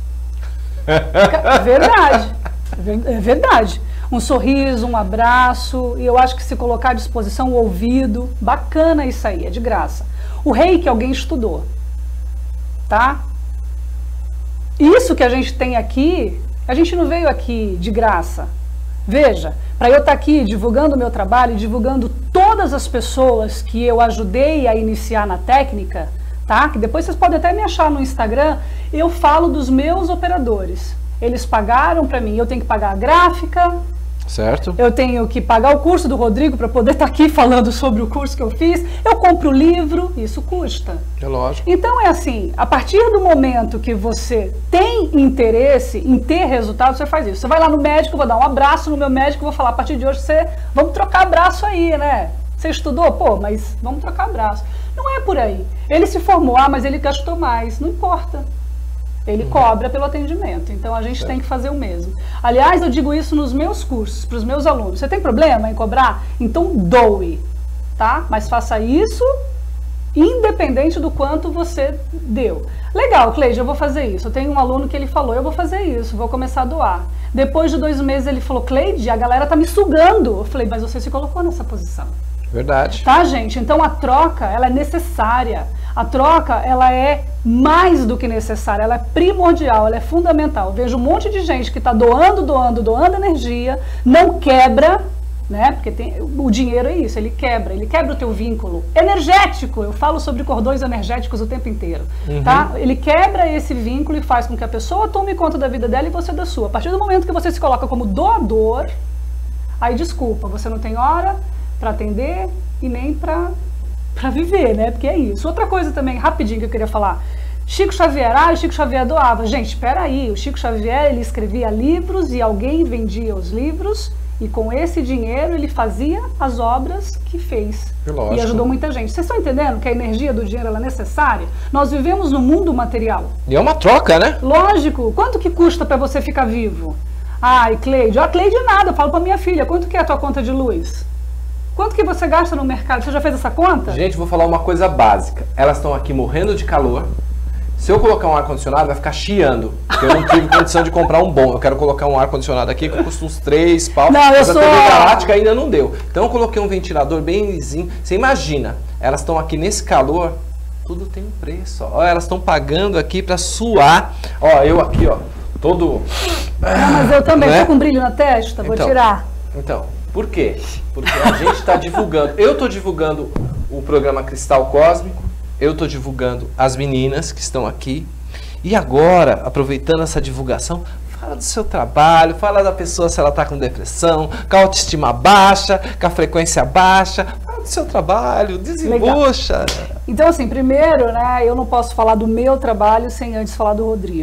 É verdade, é verdade. Um sorriso, um abraço, e eu acho que se colocar à disposição o ouvido, bacana isso aí, é de graça. O reiki alguém estudou, tá? Isso que a gente tem aqui, a gente não veio aqui de graça. Veja, para eu estar aqui divulgando o meu trabalho, divulgando todas as pessoas que eu ajudei a iniciar na técnica, tá? Que depois vocês podem até me achar no Instagram, eu falo dos meus operadores. Eles pagaram para mim, eu tenho que pagar a gráfica, certo? Eu tenho que pagar o curso do Rodrigo para poder estar aqui falando sobre o curso que eu fiz, eu compro o livro, isso custa. É lógico. Então é assim, a partir do momento que você tem interesse em ter resultado, você faz isso. Você vai lá no médico, eu vou dar um abraço no meu médico, vou falar, a partir de hoje você, vamos trocar abraço aí, né? Você estudou? Pô, mas vamos trocar abraço. Não é por aí. Ele se formou, ah, mas ele gastou mais, não importa. Ele uhum. cobra pelo atendimento, então a gente é. tem que fazer o mesmo. Aliás, eu digo isso nos meus cursos, para os meus alunos. Você tem problema em cobrar? Então doe, tá? Mas faça isso independente do quanto você deu. Legal, Cleide, eu vou fazer isso. Eu tenho um aluno que ele falou, eu vou fazer isso, vou começar a doar. Depois de dois meses ele falou, Cleide, a galera tá me sugando. Eu falei, mas você se colocou nessa posição. Verdade. Tá, gente? Então a troca, ela é necessária. A troca, ela é mais do que necessária, ela é primordial, ela é fundamental. Eu vejo um monte de gente que está doando, doando, doando energia, não quebra, né? Porque tem, o dinheiro é isso, ele quebra, ele quebra o teu vínculo energético. Eu falo sobre cordões energéticos o tempo inteiro, uhum. tá? Ele quebra esse vínculo e faz com que a pessoa tome conta da vida dela e você da sua. A partir do momento que você se coloca como doador, aí desculpa, você não tem hora para atender e nem para para viver, né? Porque é isso. Outra coisa também, rapidinho, que eu queria falar. Chico Xavier, ah, o Chico Xavier doava. Gente, espera aí, o Chico Xavier, ele escrevia livros e alguém vendia os livros e com esse dinheiro ele fazia as obras que fez. E ajudou muita gente. Vocês estão entendendo que a energia do dinheiro ela é necessária? Nós vivemos no mundo material. E é uma troca, né? Lógico. Quanto que custa para você ficar vivo? Ai, Cleide, ó, Cleide nada, eu falo para minha filha, quanto que é a tua conta de luz? Quanto que você gasta no mercado? Você já fez essa conta? Gente, vou falar uma coisa básica. Elas estão aqui morrendo de calor. Se eu colocar um ar-condicionado, vai ficar chiando. Porque eu não tive condição de comprar um bom. Eu quero colocar um ar-condicionado aqui que custa uns três pau. Não, eu mas sou... a T V Galáctica ainda não deu. Então eu coloquei um ventilador bem lisinho. Você imagina, elas estão aqui nesse calor, tudo tem um preço. Ó, elas estão pagando aqui para suar. Ó, eu aqui, ó, todo... Não, mas eu também, né? tô com brilho na testa, vou então, tirar. Então... Por quê? Porque a gente está divulgando, eu estou divulgando o programa Cristal Cósmico, eu estou divulgando as meninas que estão aqui, e agora, aproveitando essa divulgação, fala do seu trabalho, fala da pessoa se ela está com depressão, com a autoestima baixa, com a frequência baixa, fala do seu trabalho, desembucha. Então assim, primeiro, né, eu não posso falar do meu trabalho sem antes falar do Rodrigo.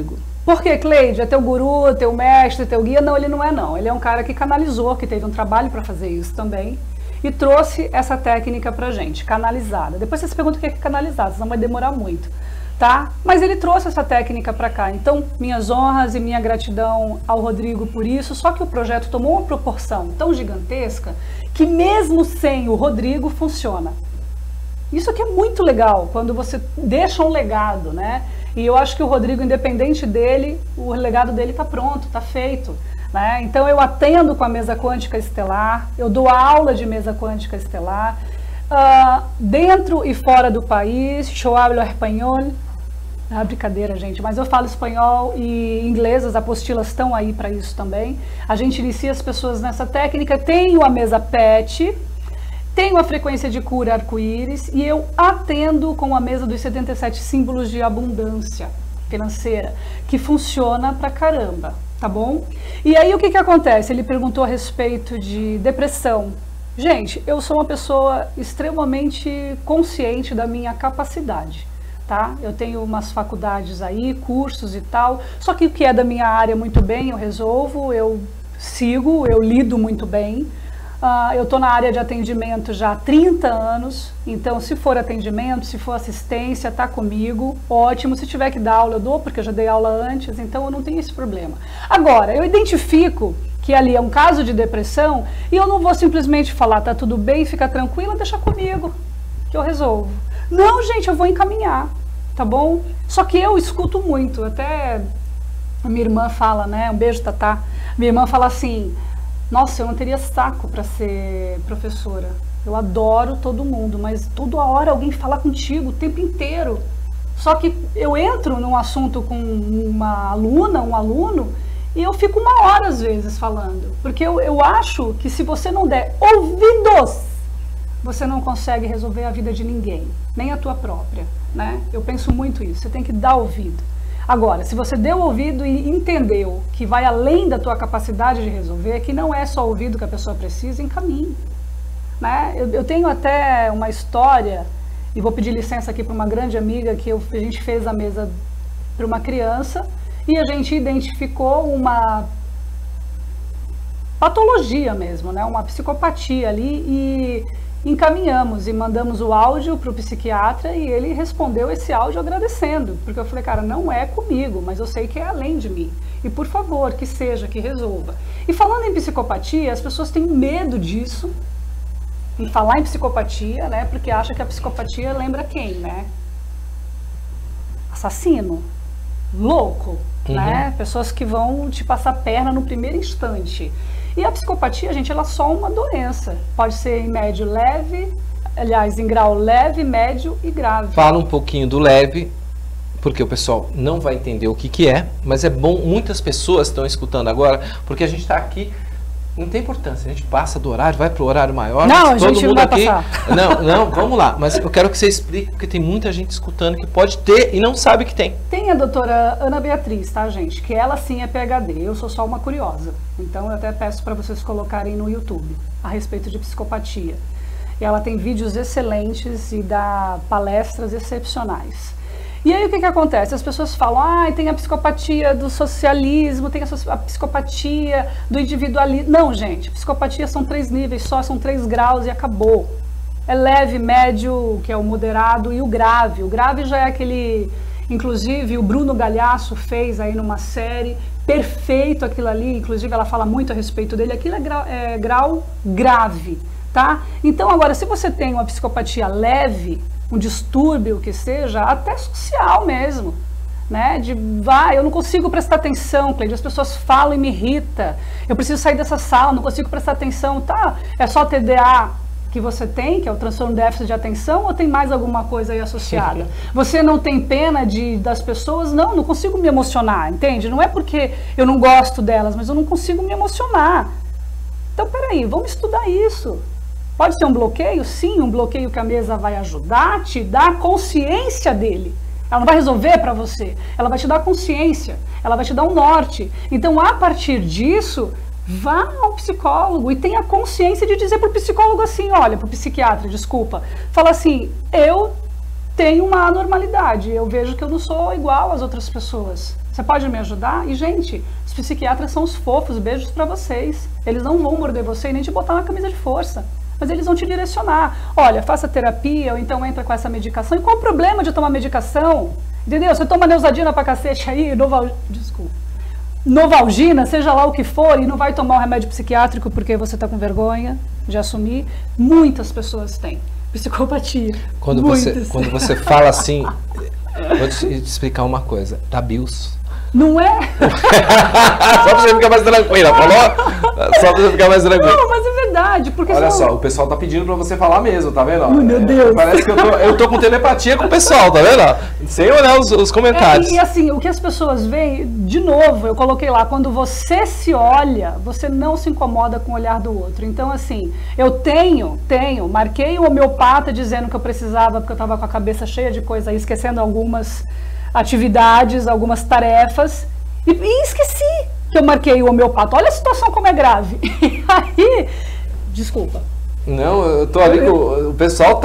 Por que, Cleide? É teu guru, teu mestre, teu guia? Não, ele não é não. Ele é um cara que canalizou, que teve um trabalho para fazer isso também. E trouxe essa técnica pra gente, canalizada. Depois você se pergunta o que é canalizada, senão vai demorar muito, tá? Mas ele trouxe essa técnica pra cá. Então, minhas honras e minha gratidão ao Rodrigo por isso. Só que o projeto tomou uma proporção tão gigantesca que mesmo sem o Rodrigo funciona. Isso aqui é muito legal, quando você deixa um legado, né? E eu acho que o Rodrigo, independente dele, o legado dele está pronto, está feito. Né? Então eu atendo com a mesa quântica estelar, eu dou aula de mesa quântica estelar, uh, dentro e fora do país, eu hablo espanhol, ah, brincadeira gente, mas eu falo espanhol e inglês, as apostilas estão aí para isso também. A gente inicia as pessoas nessa técnica, tenho a mesa P E T, tenho a frequência de cura arco-íris e eu atendo com a mesa dos setenta e sete símbolos de abundância financeira, que funciona pra caramba. Tá bom? E aí o que que acontece? Ele perguntou a respeito de depressão. Gente, eu sou uma pessoa extremamente consciente da minha capacidade, tá? Eu tenho umas faculdades aí, cursos e tal, só que o que é da minha área muito bem, eu resolvo, eu sigo, eu lido muito bem. Uh, eu estou na área de atendimento já há trinta anos, então se for atendimento, se for assistência, tá comigo, ótimo. Se tiver que dar aula, eu dou, porque eu já dei aula antes, então eu não tenho esse problema. Agora, eu identifico que ali é um caso de depressão e eu não vou simplesmente falar, tá tudo bem, fica tranquila, deixa comigo, que eu resolvo. Não, gente, eu vou encaminhar, tá bom? Só que eu escuto muito, até a minha irmã fala, né, um beijo, Tatá, minha irmã fala assim, nossa, eu não teria saco para ser professora. Eu adoro todo mundo, mas toda hora alguém fala contigo o tempo inteiro. Só que eu entro num assunto com uma aluna, um aluno, e eu fico uma hora às vezes falando. Porque eu, eu acho que se você não der ouvidos, você não consegue resolver a vida de ninguém, nem a tua própria, né? Eu penso muito isso, você tem que dar ouvido. Agora, se você deu ouvido e entendeu que vai além da tua capacidade de resolver, que não é só ouvido que a pessoa precisa, encaminhe. Né? Eu, eu tenho até uma história, e vou pedir licença aqui para uma grande amiga, que eu, a gente fez a mesa para uma criança, e a gente identificou uma patologia mesmo, né? Uma psicopatia ali, e encaminhamos e mandamos o áudio para o psiquiatra e ele respondeu esse áudio agradecendo, porque eu falei, cara, não é comigo, mas eu sei que é além de mim. E por favor, que seja, que resolva. E falando em psicopatia, as pessoas têm medo disso, em falar em psicopatia, né? Porque acham que a psicopatia lembra quem, né? Assassino, louco, uhum. né? Pessoas que vão te passar a perna no primeiro instante. E a psicopatia, gente, ela é só uma doença. Pode ser em médio leve, aliás, em grau leve, médio e grave. Fala um pouquinho do leve, porque o pessoal não vai entender o que que é, mas é bom, muitas pessoas estão escutando agora, porque a gente está aqui, não tem importância, a gente passa do horário, vai para o horário maior. Não, a todo gente mundo não vai aqui, passar. Não, não, vamos lá, mas eu quero que você explique, porque tem muita gente escutando que pode ter e não sabe que tem. Tem a doutora Ana Beatriz, tá, gente? Que ela sim é P H D, eu sou só uma curiosa. Então eu até peço para vocês colocarem no YouTube a respeito de psicopatia. E ela tem vídeos excelentes e dá palestras excepcionais. E aí o que que acontece? As pessoas falam, ah, tem a psicopatia do socialismo, tem a, a psicopatia do individualismo. Não, gente, psicopatia são três níveis só, são três graus e acabou. É leve, médio, que é o moderado, e o grave. O grave já é aquele, inclusive o Bruno Galhaço fez aí numa série, perfeito aquilo ali, inclusive ela fala muito a respeito dele, aquilo é grau, é grau grave, tá? Então agora, se você tem uma psicopatia leve, um distúrbio que seja, até social mesmo, né? De, vai, eu não consigo prestar atenção, Cleide, as pessoas falam e me irrita, eu preciso sair dessa sala, não consigo prestar atenção, tá? É só T D A que você tem, que é o transtorno de déficit de atenção, ou tem mais alguma coisa aí associada? Você não tem pena de, das pessoas? Não, não consigo me emocionar, entende? Não é porque eu não gosto delas, mas eu não consigo me emocionar. Então, peraí, vamos estudar isso. Pode ser um bloqueio? Sim, um bloqueio que a mesa vai ajudar a te dar consciência dele. Ela não vai resolver para você, ela vai te dar consciência, ela vai te dar um norte. Então, a partir disso, vá ao psicólogo e tenha consciência de dizer para o psicólogo assim, olha, para o psiquiatra, desculpa, fala assim, eu tenho uma anormalidade, eu vejo que eu não sou igual às outras pessoas. Você pode me ajudar? E, gente, os psiquiatras são os fofos, beijos pra vocês. Eles não vão morder você e nem te botar uma camisa de força. Mas eles vão te direcionar. Olha, faça terapia, ou então entra com essa medicação. E qual o problema de tomar medicação? Entendeu? Você toma Neusadina pra cacete aí, Noval... Desculpa. Novalgina, seja lá o que for, e não vai tomar um remédio psiquiátrico porque você tá com vergonha de assumir. Muitas pessoas têm psicopatia. Quando, você, quando você fala assim, vou te explicar uma coisa. Tá Bills. Não é? Só pra você ficar mais tranquila, falou? Só pra você ficar mais tranquila. Não, mas é verdade. Porque olha são... só, o pessoal tá pedindo pra você falar mesmo, tá vendo? Oh, meu Deus. Parece que eu tô, eu tô com telepatia com o pessoal, tá vendo? Sem olhar os, os comentários. É, e assim, o que as pessoas veem, de novo, eu coloquei lá, quando você se olha, você não se incomoda com o olhar do outro. Então, assim, eu tenho, tenho, marquei o homeopata dizendo que eu precisava, porque eu tava com a cabeça cheia de coisa aí, esquecendo algumas atividades, algumas tarefas, e, e esqueci que eu marquei o homeopata. Olha a situação como é grave. E aí, desculpa. Não, eu tô ali, eu, o pessoal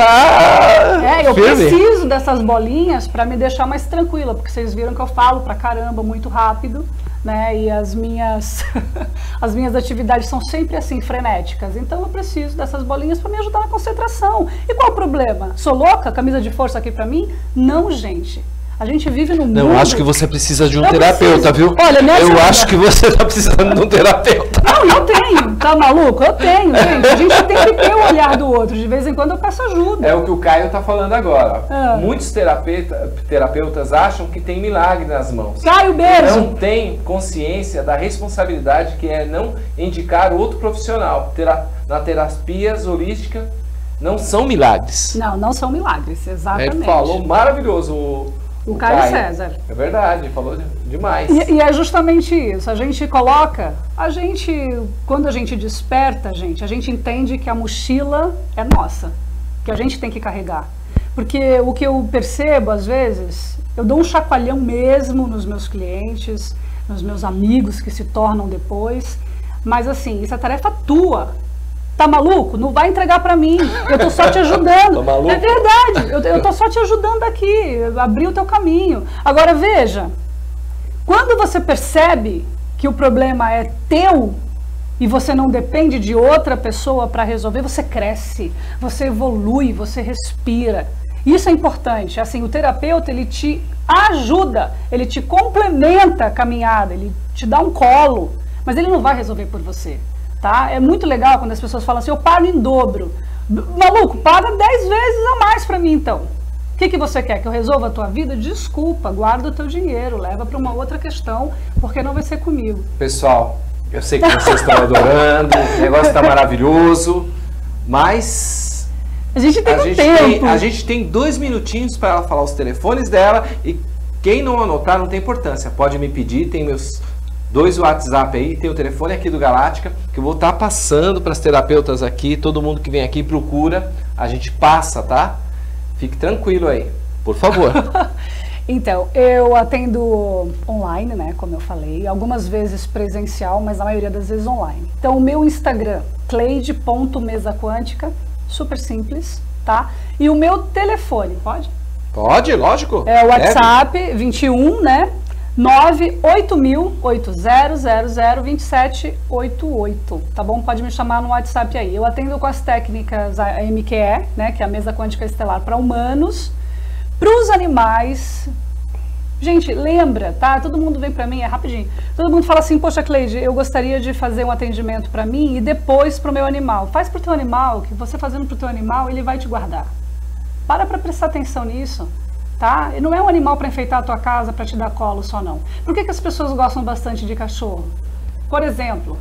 tá É, eu firme. preciso dessas bolinhas para me deixar mais tranquila, porque vocês viram que eu falo pra caramba muito rápido, né, e as minhas, as minhas atividades são sempre assim, frenéticas, então eu preciso dessas bolinhas para me ajudar na concentração. E qual o problema? Sou louca? Camisa de força aqui para mim? Não, gente. A gente vive num mundo... Não, acho que você precisa de um eu terapeuta, preciso. viu? Olha, me eu ajuda. acho que você tá precisando de um terapeuta. Não, eu tenho, tá maluco? Eu tenho, gente. A gente tem que ter o olhar do outro. De vez em quando eu peço ajuda. É o que o Caio tá falando agora. Ah. Muitos terapeuta, terapeutas acham que tem milagre nas mãos. Caio, beijo! Não tem consciência da responsabilidade que é não indicar outro profissional. Tera, na terapias holística não são milagres. Não, não são milagres, exatamente. Ele falou maravilhoso o, o, o Caio, Caio César. É verdade, falou demais. E, e é justamente isso, a gente coloca, a gente, quando a gente desperta, gente, a gente entende que a mochila é nossa, que a gente tem que carregar. Porque o que eu percebo, às vezes, eu dou um chacoalhão mesmo nos meus clientes, nos meus amigos que se tornam depois, mas assim, isso é tarefa tua. Tá maluco? Não vai entregar pra mim. Eu tô só te ajudando. Tá maluco? É verdade. Eu, eu tô só te ajudando aqui. Abrir o teu caminho. Agora veja. Quando você percebe que o problema é teu e você não depende de outra pessoa para resolver, você cresce. Você evolui. Você respira. Isso é importante. Assim, o terapeuta, ele te ajuda. Ele te complementa a caminhada. Ele te dá um colo. Mas ele não vai resolver por você. Tá? É muito legal quando as pessoas falam assim, eu pago em dobro. Maluco, paga dez vezes a mais para mim então. O que, que você quer? Que eu resolva a tua vida? Desculpa, guarda o teu dinheiro, leva para uma outra questão, porque não vai ser comigo. Pessoal, eu sei que vocês estão adorando, o negócio está maravilhoso, mas... A gente tem a um gente tempo. Tem, a gente tem dois minutinhos para ela falar os telefones dela e quem não anotar não tem importância. Pode me pedir, tem meus... dois WhatsApp aí, tem o telefone aqui do Galáctica, que eu vou estar passando para as terapeutas aqui, todo mundo que vem aqui procura, a gente passa, tá? Fique tranquilo aí, por favor. Então, eu atendo online, né, como eu falei, algumas vezes presencial, mas a maioria das vezes online. Então, o meu Instagram, cleide ponto mesa quântica, super simples, tá? E o meu telefone, pode? Pode, lógico. É o WhatsApp, deve. vinte e um, né? nove oito mil, oito zero zero zero, dois sete oito oito, tá bom? Pode me chamar no WhatsApp aí. Eu atendo com as técnicas a M Q E, né, que é a mesa quântica estelar para humanos, para os animais. Gente, lembra, tá? Todo mundo vem para mim, é rapidinho. Todo mundo fala assim, poxa, Cleide, eu gostaria de fazer um atendimento para mim e depois para o meu animal. Faz para o teu animal, que você fazendo para o teu animal, ele vai te guardar. Para para prestar atenção nisso. Tá? E não é um animal para enfeitar a tua casa, para te dar colo só não. Por que que as pessoas gostam bastante de cachorro? Por exemplo,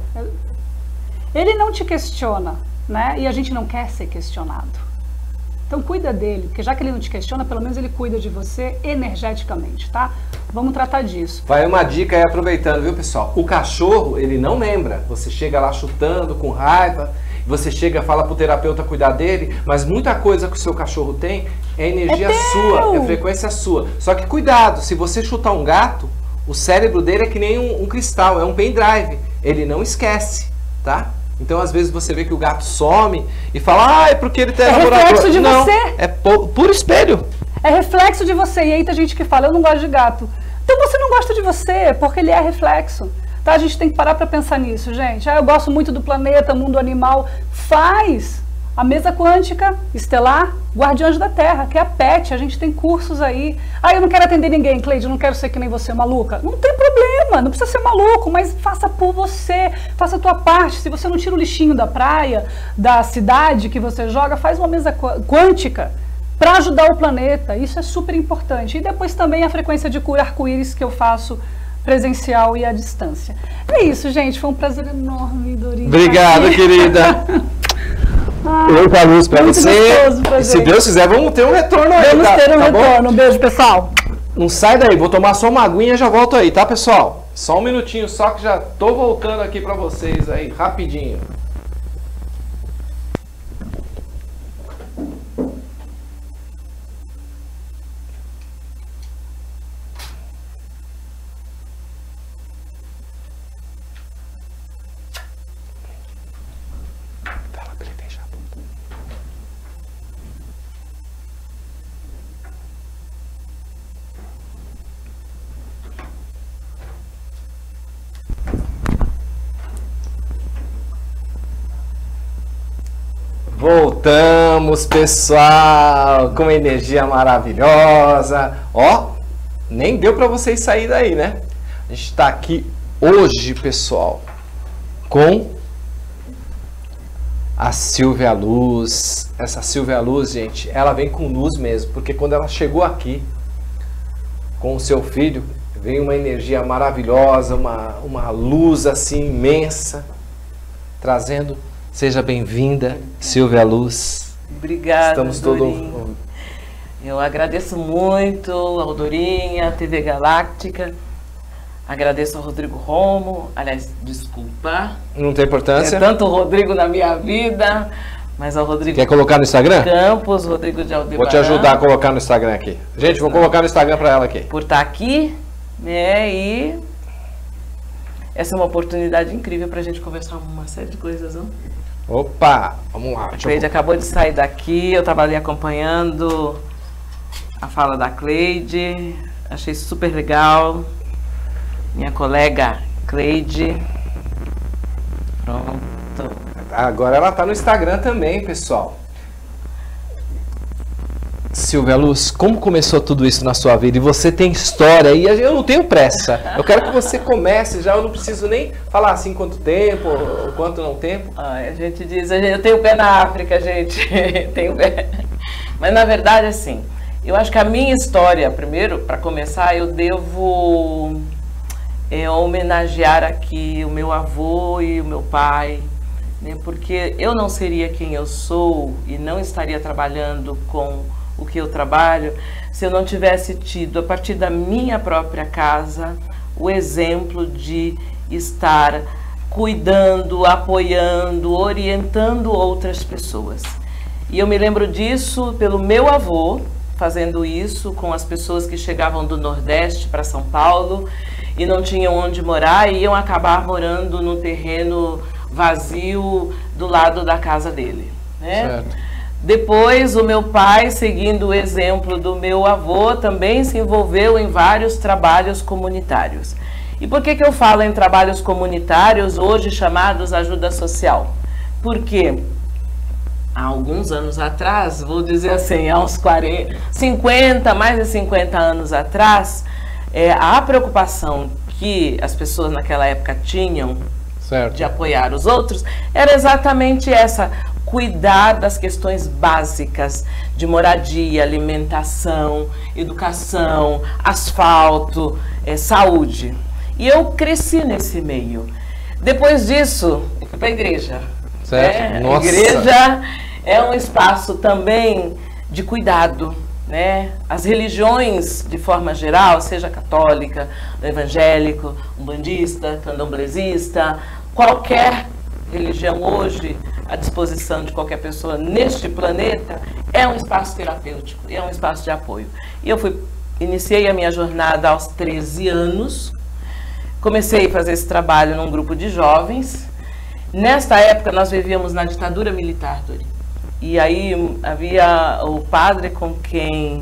ele não te questiona, né? E a gente não quer ser questionado. Então cuida dele, porque já que ele não te questiona, pelo menos ele cuida de você energeticamente, tá? Vamos tratar disso. Vai uma dica aí aproveitando, viu, pessoal? O cachorro, ele não lembra. Você chega lá chutando, com raiva, você chega e fala pro terapeuta cuidar dele, mas muita coisa que o seu cachorro tem é energia é sua, é frequência sua. Só que cuidado, se você chutar um gato, o cérebro dele é que nem um, um cristal, é um pendrive. Ele não esquece, tá? Então, às vezes, você vê que o gato some e fala, ah, é porque ele tem é laboratório. reflexo de não, você. É pu puro espelho. É reflexo de você. E aí tem gente que fala, eu não gosto de gato. Então você não gosta de você, porque ele é reflexo. Tá? A gente tem que parar para pensar nisso, gente. Ah, eu gosto muito do planeta, mundo animal. Faz a mesa quântica, estelar, Guardiões da Terra, que é a P E T. A gente tem cursos aí. Ah, eu não quero atender ninguém, Cleide, eu não quero ser que nem você, maluca. Não tem problema, não precisa ser maluco, mas faça por você, faça a tua parte. Se você não tira o lixinho da praia, da cidade que você joga, faz uma mesa quântica para ajudar o planeta. Isso é super importante. E depois também a frequência de cura arco-íris que eu faço presencial e à distância. É isso, gente. Foi um prazer enorme, Dorinha. Obrigado, querida. Muita luz para você. E se Deus quiser, vamos ter um retorno aí. Vamos tá, ter um tá retorno. Bom? Um beijo, pessoal. Não sai daí, vou tomar só uma aguinha e já volto aí, tá, pessoal? Só um minutinho, só que já tô voltando aqui para vocês aí, rapidinho. Voltamos, pessoal, com uma energia maravilhosa. Ó, nem deu para vocês sair daí, né? A gente está aqui hoje, pessoal, com a Silvia Luz. Essa Silvia Luz, gente, ela vem com luz mesmo, porque quando ela chegou aqui com o seu filho, veio uma energia maravilhosa, uma, uma luz assim imensa, trazendo. Seja bem-vinda, Silvia Luz. Obrigada, Estamos Dorinha. todo... Eu agradeço muito ao Dorinha, T V Galáctica. Agradeço ao Rodrigo Romo. Aliás, desculpa. Não tem importância. É tanto o Rodrigo na minha vida, mas ao Rodrigo... Quer colocar no Instagram? Campos, Rodrigo de Aldebaran. Vou te ajudar a colocar no Instagram aqui. Gente, vou colocar no Instagram para ela aqui. Por estar aqui, né, e... Essa é uma oportunidade incrível para a gente conversar uma série de coisas, não? Opa, vamos lá. A Cleide eu... acabou de sair daqui, eu estava ali acompanhando a fala da Cleide, achei super legal. Minha colega Cleide. Pronto. Agora ela tá no Instagram também, pessoal. Silvia Luz, como começou tudo isso na sua vida? E você tem história, e eu não tenho pressa. Eu quero que você comece já, eu não preciso nem falar assim quanto tempo, ou quanto não tempo. Ai, a gente diz, eu tenho pé na África, gente. Tenho pé. Mas na verdade, assim, eu acho que a minha história, primeiro, para começar, eu devo é, homenagear aqui o meu avô e o meu pai, né? Porque eu não seria quem eu sou e não estaria trabalhando com o que eu trabalho, se eu não tivesse tido, a partir da minha própria casa, o exemplo de estar cuidando, apoiando, orientando outras pessoas. E eu me lembro disso pelo meu avô, fazendo isso com as pessoas que chegavam do Nordeste para São Paulo e não tinham onde morar e iam acabar morando no terreno vazio do lado da casa dele, né? Certo. Depois, o meu pai, seguindo o exemplo do meu avô, também se envolveu em vários trabalhos comunitários. E por que que eu falo em trabalhos comunitários, hoje chamados ajuda social? Porque há alguns anos atrás, vou dizer assim, há uns quarenta, cinquenta, mais de cinquenta anos atrás, é, a preocupação que as pessoas naquela época tinham certo. De apoiar os outros era exatamente essa: cuidar das questões básicas de moradia, alimentação, educação, asfalto, é, saúde. E eu cresci nesse meio. Depois disso, eu fui para a igreja. Certo. Né? Nossa. A igreja é um espaço também de cuidado, né? As religiões, de forma geral, seja católica, evangélico, umbandista, candomblessista, qualquer religião hoje à disposição de qualquer pessoa neste planeta, é um espaço terapêutico, é um espaço de apoio. E eu fui, iniciei a minha jornada aos treze anos, comecei a fazer esse trabalho num grupo de jovens. Nesta época nós vivíamos na ditadura militar, Dori. E aí havia o padre com quem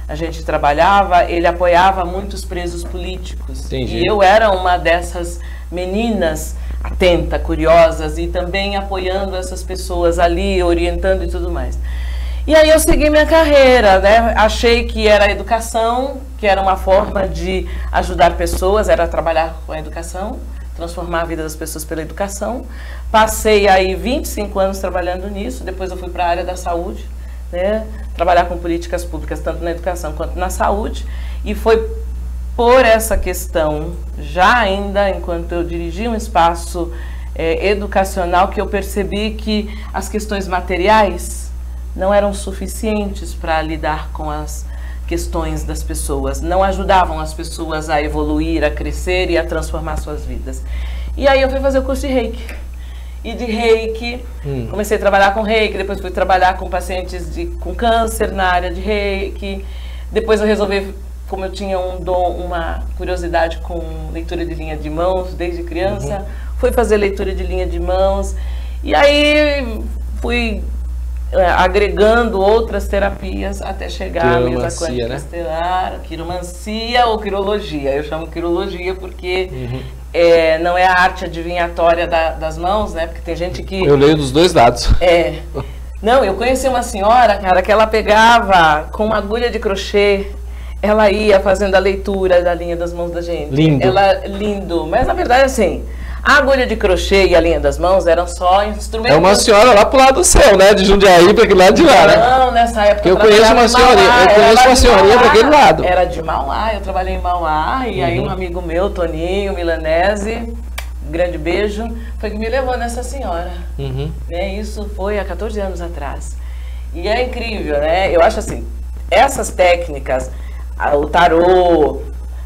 a gente trabalhava, ele apoiava muitos presos políticos. Entendi. E eu era uma dessas meninas atenta, curiosas e também apoiando essas pessoas ali, orientando e tudo mais. E aí eu segui minha carreira, né? Achei que era a educação, que era uma forma de ajudar pessoas, era trabalhar com a educação, transformar a vida das pessoas pela educação. Passei aí vinte e cinco anos trabalhando nisso, depois eu fui para a área da saúde, né? Trabalhar com políticas públicas, tanto na educação quanto na saúde, e foi por essa questão, já ainda enquanto eu dirigi um espaço é, educacional, que eu percebi que as questões materiais não eram suficientes para lidar com as questões das pessoas, não ajudavam as pessoas a evoluir, a crescer e a transformar suas vidas. E aí eu fui fazer o curso de Reiki. E de Reiki, hum. comecei a trabalhar com Reiki, depois fui trabalhar com pacientes de, com câncer na área de Reiki. Depois eu resolvi, como eu tinha um dom, uma curiosidade com leitura de linha de mãos desde criança, uhum. fui fazer leitura de linha de mãos. E aí fui é, agregando outras terapias até chegar à mesa quântica, né? Estelar, quiromancia ou quirologia. Eu chamo quirologia porque uhum. é, não é a arte adivinhatória da, das mãos, né? Porque tem gente que... Eu leio dos dois lados. É. Não, eu conheci uma senhora, cara, que ela pegava com uma agulha de crochê, ela ia fazendo a leitura da linha das mãos da gente. Lindo. Ela, lindo. Mas na verdade, assim, a agulha de crochê e a linha das mãos eram só instrumentos. É uma senhora lá pro lado do céu, né? De Jundiaí para aquele lado de lá, né? Não, nessa época eu, eu conheço uma senhorinha, eu conheço uma senhorinha para aquele lado. Era de Mauá, eu trabalhei em Mauá, e uhum. aí um amigo meu, Toninho Milanese, grande beijo, foi que me levou nessa senhora. Uhum. Né? Isso foi há quatorze anos atrás. E é incrível, né? Eu acho assim, essas técnicas, o tarô,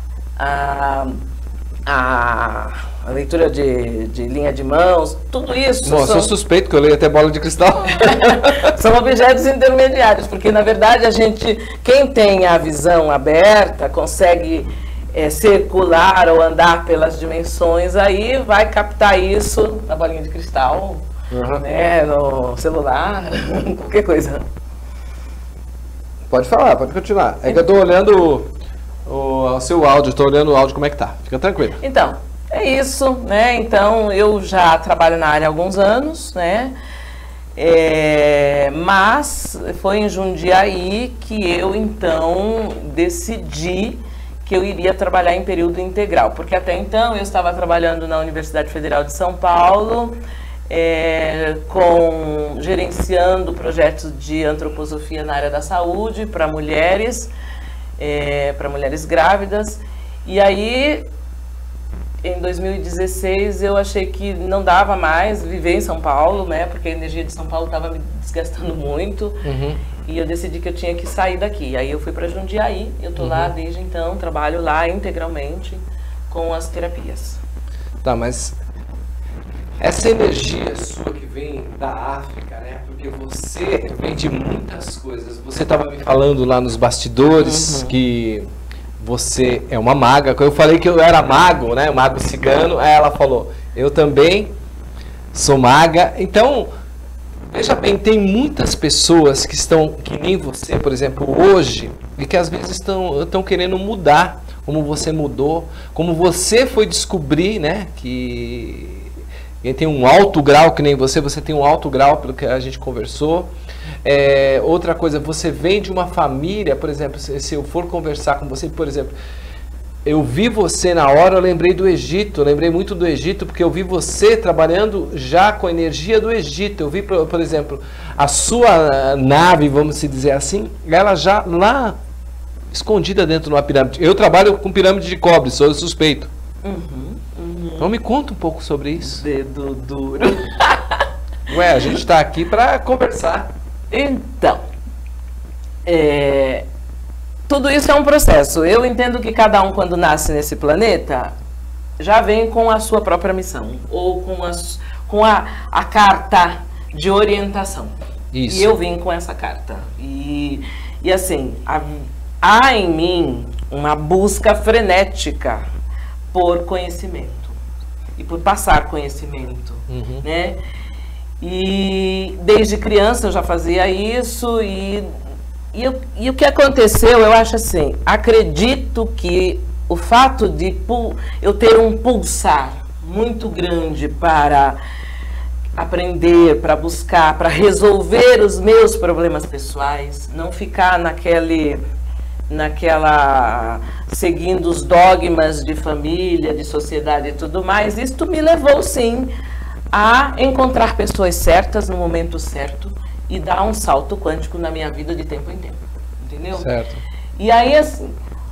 a, a, a leitura de, de linha de mãos, tudo isso... Bom, são... sou suspeito que eu leio até bola de cristal. São objetos intermediários, porque na verdade a gente, quem tem a visão aberta, consegue é, circular ou andar pelas dimensões, aí vai captar isso na bolinha de cristal, uhum. né, no celular, qualquer coisa. Pode falar, pode continuar. É que eu tô olhando o, o seu áudio, tô olhando o áudio como é que tá. Fica tranquilo. Então, é isso, né? Então, eu já trabalho na área há alguns anos, né? É, mas foi em Jundiaí que eu, então, decidi que eu iria trabalhar em período integral. Porque até então eu estava trabalhando na Universidade Federal de São Paulo, É, com, gerenciando projetos de antroposofia na área da saúde para mulheres, é, para mulheres grávidas. E aí, em dois mil e dezesseis, eu achei que não dava mais viver em São Paulo, né? Porque a energia de São Paulo estava me desgastando muito. Uhum. E eu decidi que eu tinha que sair daqui. Aí eu fui para Jundiaí, eu tô uhum. lá desde então, trabalho lá integralmente com as terapias. Tá, mas... essa energia sua que vem da África, né? Porque você vem de muitas coisas. Você estava me falando lá nos bastidores uhum. que você é uma maga. Quando eu falei que eu era mago, né? Mago cigano, aí ela falou, eu também sou maga. Então, veja bem, tem muitas pessoas que estão, que nem você, por exemplo, hoje, e que às vezes estão, estão querendo mudar, como você mudou, como você foi descobrir, né? Que... quem tem um alto grau, que nem você, você tem um alto grau, pelo que a gente conversou. É, outra coisa, você vem de uma família, por exemplo, se, se eu for conversar com você, por exemplo, eu vi você na hora, eu lembrei do Egito, eu lembrei muito do Egito, porque eu vi você trabalhando já com a energia do Egito. Eu vi, por, por exemplo, a sua nave, vamos se dizer assim, ela já lá, escondida dentro de uma pirâmide. Eu trabalho com pirâmide de cobre, sou suspeito. Uhum. Então me conta um pouco sobre isso. Dedo duro. Ué, a gente está aqui para conversar. Então, é, tudo isso é um processo. Eu entendo que cada um, quando nasce nesse planeta, já vem com a sua própria missão. Ou com, as, com a, a carta de orientação. Isso. E eu vim com essa carta. E, e assim, há, há em mim uma busca frenética por conhecimento. E por passar conhecimento, uhum. né? E desde criança eu já fazia isso e e, eu, e o que aconteceu, eu acho assim, acredito que o fato de eu ter um pulsar muito grande para aprender, para buscar, para resolver os meus problemas pessoais, não ficar naquele, naquela, seguindo os dogmas de família, de sociedade e tudo mais, isto me levou sim a encontrar pessoas certas no momento certo e dar um salto quântico na minha vida de tempo em tempo, entendeu? Certo. E aí, assim,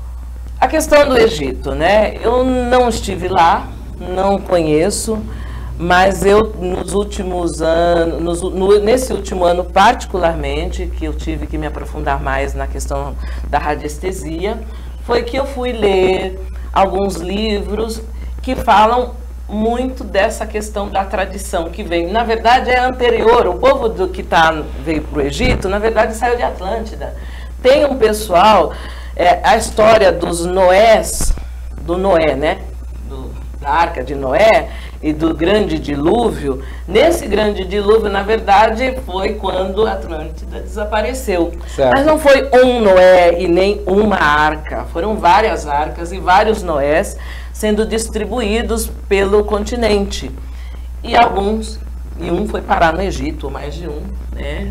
a questão do Egito, né? Eu não estive lá, não conheço, mas eu, nos últimos anos, no, no, nesse último ano particularmente, que eu tive que me aprofundar mais na questão da radiestesia, foi que eu fui ler alguns livros que falam muito dessa questão da tradição que vem. Na verdade, é anterior. O povo do que tá, veio para o Egito, na verdade, saiu de Atlântida. Tem um pessoal, é, a história dos Noés, do Noé, né? Do, da Arca de Noé e do grande dilúvio. Nesse grande dilúvio, na verdade, foi quando a Atlântida desapareceu. Certo. Mas não foi um Noé e nem uma arca. Foram várias arcas e vários Noés sendo distribuídos pelo continente. E alguns, e um foi parar no Egito, ou mais de um, né?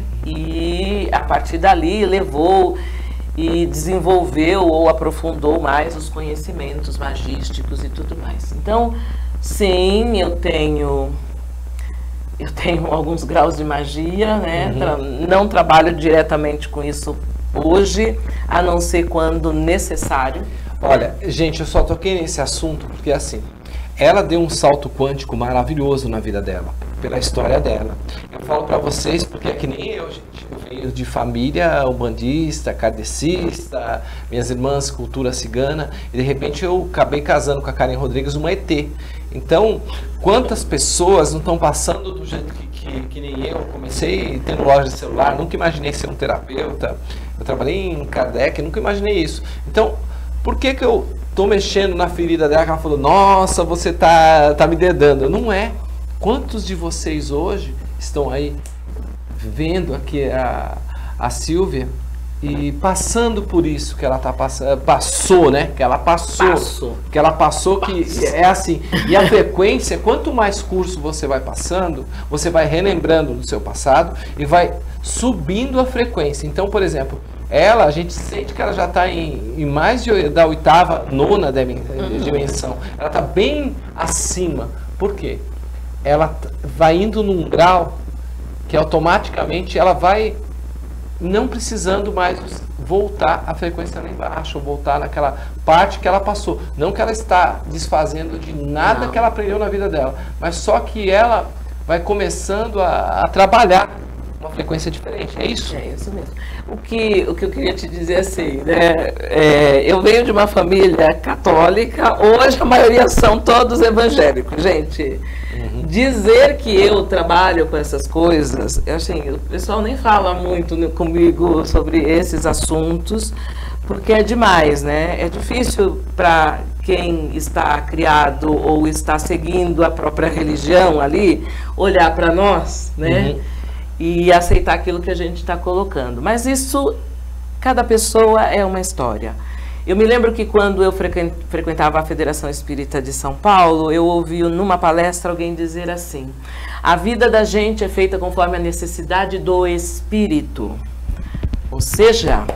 E a partir dali levou e desenvolveu ou aprofundou mais os conhecimentos magísticos e tudo mais. Então, sim, eu tenho eu tenho alguns graus de magia, né? Uhum. Tra- não trabalho diretamente com isso hoje, a não ser quando necessário. Olha, gente, eu só toquei nesse assunto porque, assim, ela deu um salto quântico maravilhoso na vida dela, pela história dela. Eu falo pra vocês porque é que nem eu, gente. Eu venho de família umbandista, kardecista, minhas irmãs, cultura cigana, e de repente eu acabei casando com a Karen Rodrigues, uma E T. Então, quantas pessoas não estão passando do jeito que, que, que nem eu? Comecei tendo loja de celular, nunca imaginei ser um terapeuta. Eu trabalhei em Kardec, nunca imaginei isso. Então, por que que eu tô mexendo na ferida dela? Ela falou, nossa, você tá, tá me dedando. Não é. Quantos de vocês hoje estão aí vendo aqui a, a Silvia e passando por isso que ela tá passando, passou, né? Que ela passou, passou. que ela passou, que passou. É assim. E a frequência, quanto mais curso você vai passando, você vai relembrando do seu passado e vai subindo a frequência. Então, por exemplo, ela, a gente sente que ela já está em, em mais de, da oitava, nona dimensão. Uhum. Ela está bem acima. Por quê? Ela vai indo num grau que automaticamente ela vai não precisando mais voltar a frequência lá embaixo, voltar naquela parte que ela passou. Não que ela está desfazendo de nada não. que ela aprendeu na vida dela, mas só que ela vai começando a, a trabalhar uma frequência diferente. É isso? É isso mesmo. O que, o que eu queria te dizer assim, né? É, eu venho de uma família católica, hoje a maioria são todos evangélicos, gente. Uhum. Dizer que eu trabalho com essas coisas, assim, o pessoal nem fala muito comigo sobre esses assuntos, porque é demais, né? É difícil para quem está criado ou está seguindo a própria religião ali, olhar para nós, né? Uhum. E aceitar aquilo que a gente está colocando. Mas isso, cada pessoa é uma história. Eu me lembro que quando eu frequentava a Federação Espírita de São Paulo, eu ouvi numa palestra alguém dizer assim, a vida da gente é feita conforme a necessidade do espírito. Ou seja,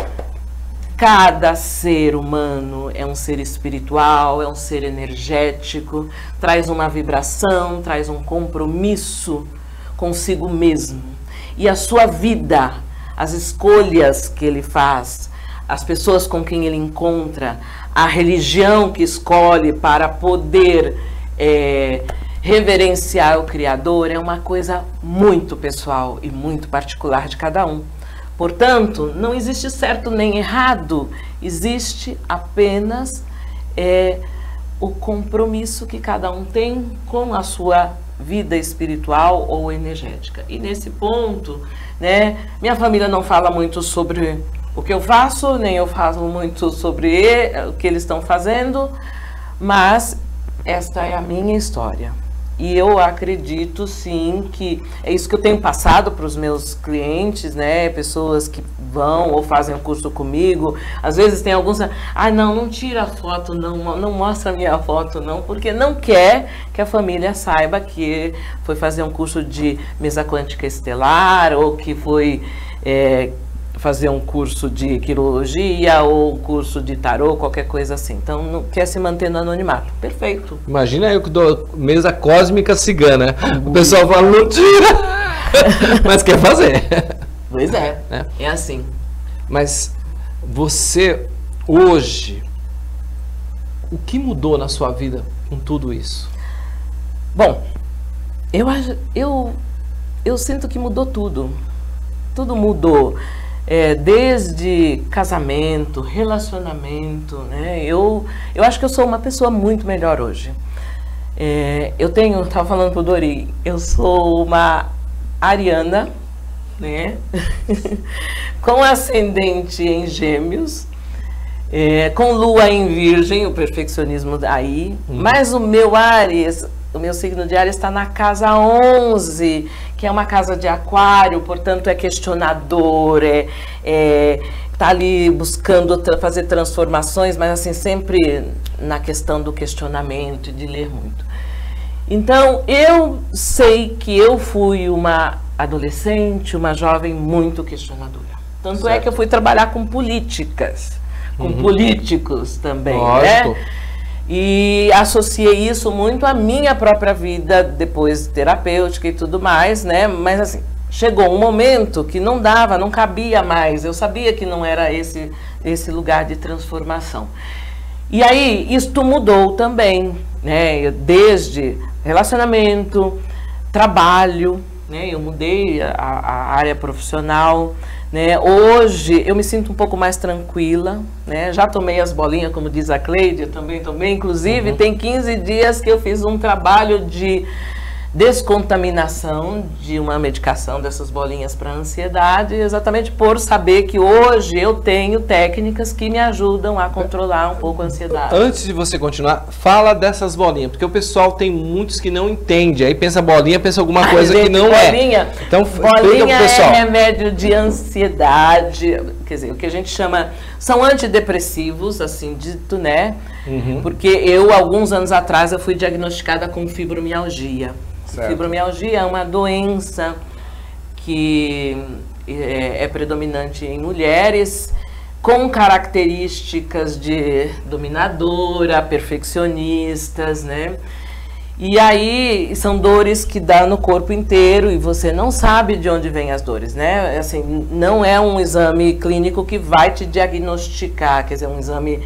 cada ser humano é um ser espiritual, é um ser energético, traz uma vibração, traz um compromisso consigo mesmo. E a sua vida, as escolhas que ele faz, as pessoas com quem ele encontra, a religião que escolhe para poder é, reverenciar o Criador, é uma coisa muito pessoal e muito particular de cada um. Portanto, não existe certo nem errado, existe apenas é, o compromisso que cada um tem com a sua vida espiritual ou energética. E nesse ponto, né, minha família não fala muito sobre o que eu faço, nem eu falo muito sobre o que eles estão fazendo, mas esta é a minha história. E eu acredito sim que é isso que eu tenho passado para os meus clientes, né, pessoas que vão ou fazem o curso comigo. Às vezes tem alguns, ah, não, não tira a foto, não, não mostra a minha foto, não, porque não quer que a família saiba que foi fazer um curso de mesa quântica estelar ou que foi é, fazer um curso de quirologia ou um curso de tarô, qualquer coisa assim. Então, não quer se manter no anonimato. Perfeito. Imagina eu que dou mesa cósmica cigana. O pessoal fala, não tira, mas quer fazer. Pois é, é, é assim. Mas você, hoje, o que mudou na sua vida com tudo isso? Bom, eu, eu, eu sinto que mudou tudo. Tudo mudou. É, desde casamento, relacionamento, né? Eu, eu acho que eu sou uma pessoa muito melhor hoje. É, eu tenho, estava falando pro Dori, eu sou uma ariana, né? Com ascendente em Gêmeos, é, com lua em Virgem, o perfeccionismo aí, hum. mas o meu Áries, o meu signo de Áries está na casa onze, que é uma casa de aquário, portanto é questionador, é, é, tá ali buscando tra fazer transformações, mas assim, sempre na questão do questionamento e de ler muito. Então, eu sei que eu fui uma adolescente, uma jovem muito questionadora. Tanto certo. É que eu fui trabalhar com políticas, com uhum. políticos também, Lógico. Né? E associei isso muito à minha própria vida, depois terapêutica e tudo mais, né? Mas assim, chegou um momento que não dava, não cabia mais. Eu sabia que não era esse, esse lugar de transformação. E aí, isto mudou também, né? Desde relacionamento, trabalho, né? Eu mudei a, a área profissional. Né? Hoje eu me sinto um pouco mais tranquila, né? Já tomei as bolinhas, como diz a Cleide, eu também tomei, inclusive uhum. tem quinze dias que eu fiz um trabalho de descontaminação de uma medicação dessas bolinhas para ansiedade, exatamente por saber que hoje eu tenho técnicas que me ajudam a controlar um pouco a ansiedade. Antes de você continuar, fala dessas bolinhas, porque o pessoal tem muitos que não entende, aí pensa bolinha, pensa alguma coisa Ai, gente, que não bolinha, é. Então, bolinha é remédio de ansiedade, quer dizer, o que a gente chama, são antidepressivos, assim dito, né? Uhum. Porque eu, alguns anos atrás, eu fui diagnosticada com fibromialgia. Certo. Fibromialgia é uma doença que é, é predominante em mulheres, com características de dominadora, perfeccionistas, né? E aí são dores que dá no corpo inteiro e você não sabe de onde vêm as dores, né? Assim, não é um exame clínico que vai te diagnosticar, quer dizer, um exame,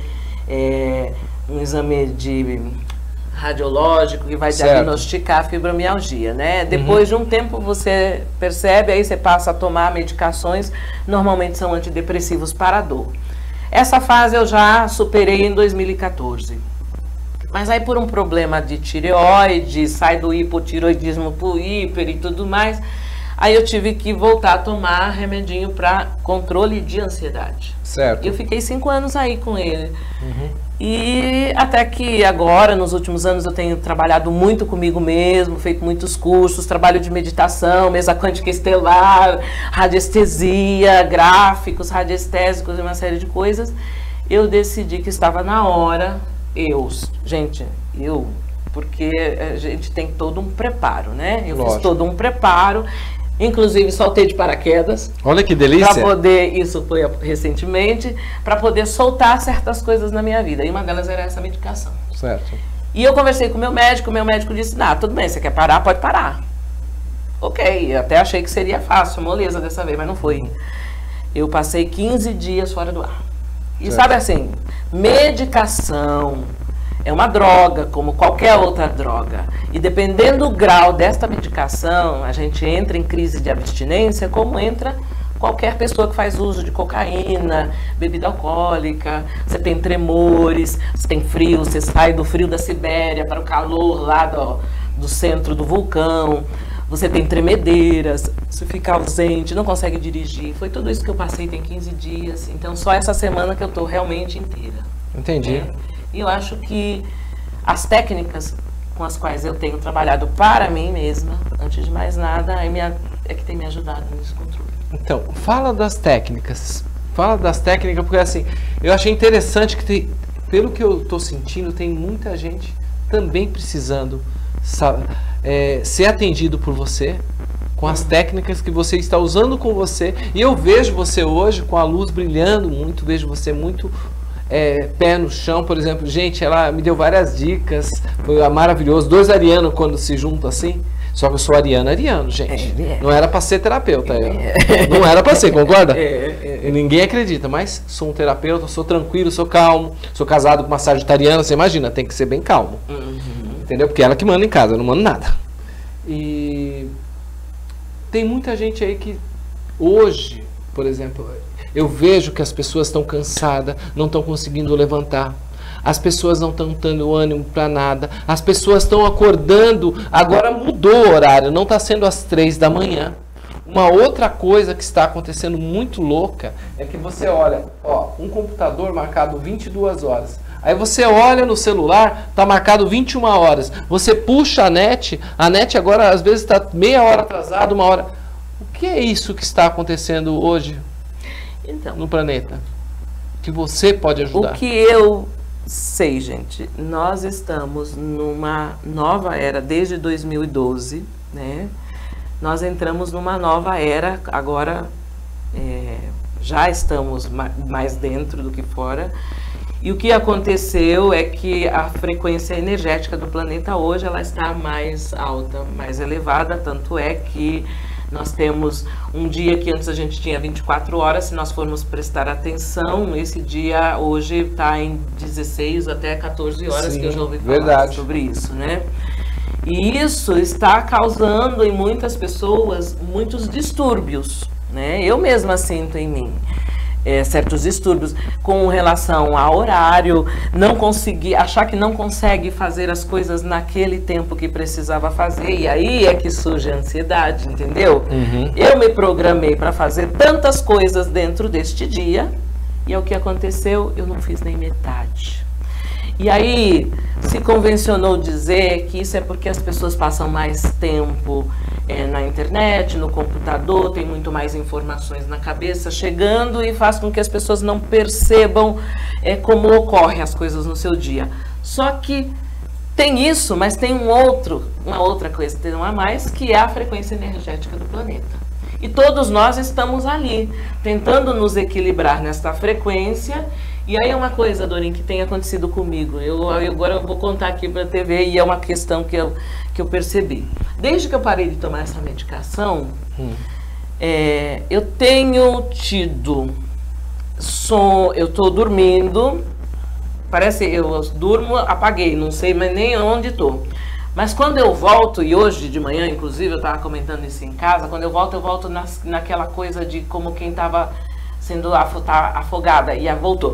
é, um exame de radiológico que vai certo. Diagnosticar a fibromialgia, né? Depois uhum. de um tempo você percebe, aí você passa a tomar medicações, normalmente são antidepressivos para a dor. Essa fase eu já superei em dois mil e quatorze. Mas aí por um problema de tireoide, sai do hipotiroidismo para o hiper e tudo mais, aí eu tive que voltar a tomar remedinho para controle de ansiedade. Certo. Eu fiquei cinco anos aí com ele. Uhum. E até que agora, nos últimos anos, eu tenho trabalhado muito comigo mesmo, feito muitos cursos, trabalho de meditação, mesa quântica estelar, radiestesia, gráficos, radiestésicos e uma série de coisas. Eu decidi que estava na hora, eu, gente, eu, porque a gente tem todo um preparo, né? Eu Lógico. Fiz todo um preparo. Inclusive, saltei de paraquedas. Olha que delícia! Para poder, isso foi recentemente, para poder soltar certas coisas na minha vida. E uma delas era essa medicação. Certo. E eu conversei com o meu médico, o meu médico disse, ah, tudo bem, você quer parar, pode parar. Ok, eu até achei que seria fácil, moleza dessa vez, mas não foi. Eu passei quinze dias fora do ar. E certo. Sabe assim, medicação é uma droga, como qualquer outra droga. E dependendo do grau desta medicação, a gente entra em crise de abstinência, como entra qualquer pessoa que faz uso de cocaína, bebida alcoólica. Você tem tremores, você tem frio, você sai do frio da Sibéria para o calor lá do, do centro do vulcão. Você tem tremedeiras, você fica ausente, não consegue dirigir. Foi tudo isso que eu passei, tem quinze dias. Então, só essa semana que eu estou realmente inteira. Entendi. É. E eu acho que as técnicas com as quais eu tenho trabalhado para mim mesma, antes de mais nada, é minha, é que tem me ajudado nesse controle. Então, fala das técnicas. Fala das técnicas, porque assim, eu achei interessante que tem, pelo que eu estou sentindo, tem muita gente também precisando sabe, é, ser atendido por você, com as técnicas que você está usando com você. E eu vejo você hoje com a luz brilhando muito, vejo você muito é, pé no chão, por exemplo. Gente, ela me deu várias dicas, foi maravilhoso. Dois arianos quando se juntam assim. Só que eu sou ariano, ariano, gente. É, é. Não era para ser terapeuta. É. Não era para ser, concorda? É, é. Ninguém acredita, mas sou um terapeuta, sou tranquilo, sou calmo. Sou casado com uma sagitariana, você imagina, tem que ser bem calmo. Uhum. Entendeu? Porque ela que manda em casa, eu não mando nada. E tem muita gente aí que hoje, por exemplo, eu vejo que as pessoas estão cansadas, não estão conseguindo levantar. As pessoas não estão dando ânimo para nada. As pessoas estão acordando. Agora mudou o horário. Não está sendo às três da manhã. Uma outra coisa que está acontecendo muito louca é que você olha, ó, um computador marcado vinte e duas horas. Aí você olha no celular, está marcado vinte e uma horas. Você puxa a net. A net agora às vezes está meia hora atrasada, uma hora. O que é isso que está acontecendo hoje então, no planeta? Que você pode ajudar? O que eu sei, gente, nós estamos numa nova era desde dois mil e doze, né? Nós entramos numa nova era, agora é, já estamos mais dentro do que fora. E o que aconteceu é que a frequência energética do planeta hoje ela está mais alta, mais elevada, tanto é que nós temos um dia que antes a gente tinha vinte e quatro horas, se nós formos prestar atenção, esse dia hoje está em dezesseis até quatorze horas. Sim, que eu já ouvi falar verdade. Sobre isso, né? E isso está causando em muitas pessoas muitos distúrbios, né? Eu mesma sinto em mim. É, certos distúrbios com relação ao horário, não conseguir, achar que não consegue fazer as coisas naquele tempo que precisava fazer, e aí é que surge a ansiedade, entendeu? Uhum. Eu me programei para fazer tantas coisas dentro deste dia, e é o que aconteceu, eu não fiz nem metade. E aí se convencionou dizer que isso é porque as pessoas passam mais tempo é, na internet, no computador, tem muito mais informações na cabeça chegando e faz com que as pessoas não percebam é, como ocorrem as coisas no seu dia. Só que tem isso, mas tem um outro, uma outra coisa, tem uma a mais, que é a frequência energética do planeta. E todos nós estamos ali, tentando nos equilibrar nesta frequência. E aí é uma coisa, Dorin, que tem acontecido comigo. Eu, eu agora eu vou contar aqui para a T V e é uma questão que eu, que eu percebi. Desde que eu parei de tomar essa medicação, hum. é, eu tenho tido som, eu estou dormindo, parece eu durmo, apaguei, não sei mais nem onde estou. Mas quando eu volto, e hoje de manhã, inclusive, eu estava comentando isso em casa, quando eu volto, eu volto nas, naquela coisa de como quem estava sendo afogada, e voltou.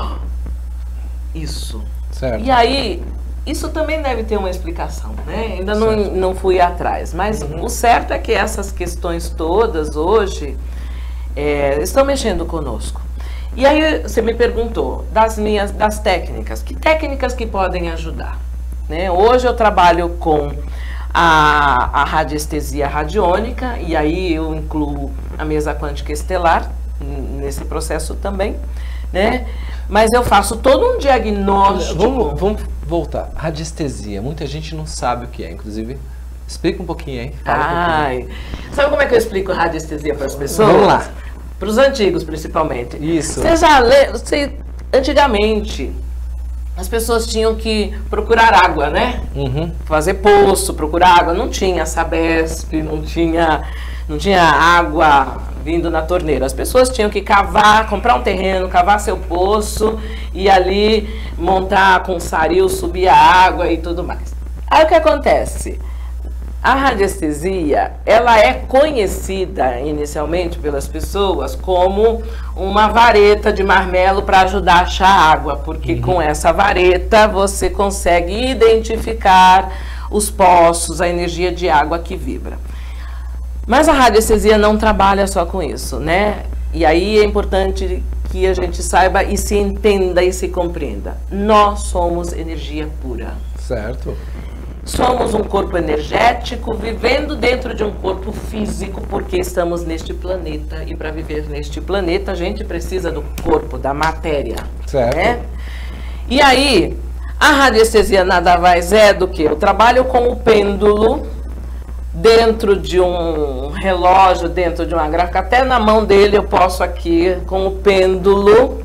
Isso. Certo. E aí, isso também deve ter uma explicação, né? Ainda não, não fui atrás, mas uhum. o certo é que essas questões todas hoje é, estão mexendo conosco. E aí você me perguntou das minhas, das técnicas, que técnicas que podem ajudar? Né? Hoje eu trabalho com a, a radiestesia radiônica, e aí eu incluo a mesa quântica estelar nesse processo também, né? Mas eu faço todo um diagnóstico. Vamos, vamos voltar. Radiestesia, muita gente não sabe o que é, inclusive. Explica um pouquinho aí. Fala Ai, um pouquinho. Sabe como é que eu explico radiestesia para as pessoas? Vamos lá. Para os antigos, principalmente. Isso. Você já lê, você, antigamente, as pessoas tinham que procurar água, né? Uhum. Fazer poço, procurar água. Não tinha Sabesp, não tinha, não tinha água vindo na torneira. As pessoas tinham que cavar, comprar um terreno, cavar seu poço e ali montar com saril, subir a água e tudo mais. Aí o que acontece? A radiestesia, ela é conhecida inicialmente pelas pessoas como uma vareta de marmelo para ajudar a achar água, porque uhum. com essa vareta você consegue identificar os poços, a energia de água que vibra. Mas a radiestesia não trabalha só com isso, né? E aí é importante que a gente saiba e se entenda e se compreenda. Nós somos energia pura. Certo. somos um corpo energético vivendo dentro de um corpo físico, porque estamos neste planeta, e para viver neste planeta a gente precisa do corpo, da matéria. Certo. Né? E aí, a radiestesia nada mais é do que eu trabalho com o pêndulo dentro de um relógio, dentro de uma gráfica, até na mão dele eu posso aqui, com o pêndulo,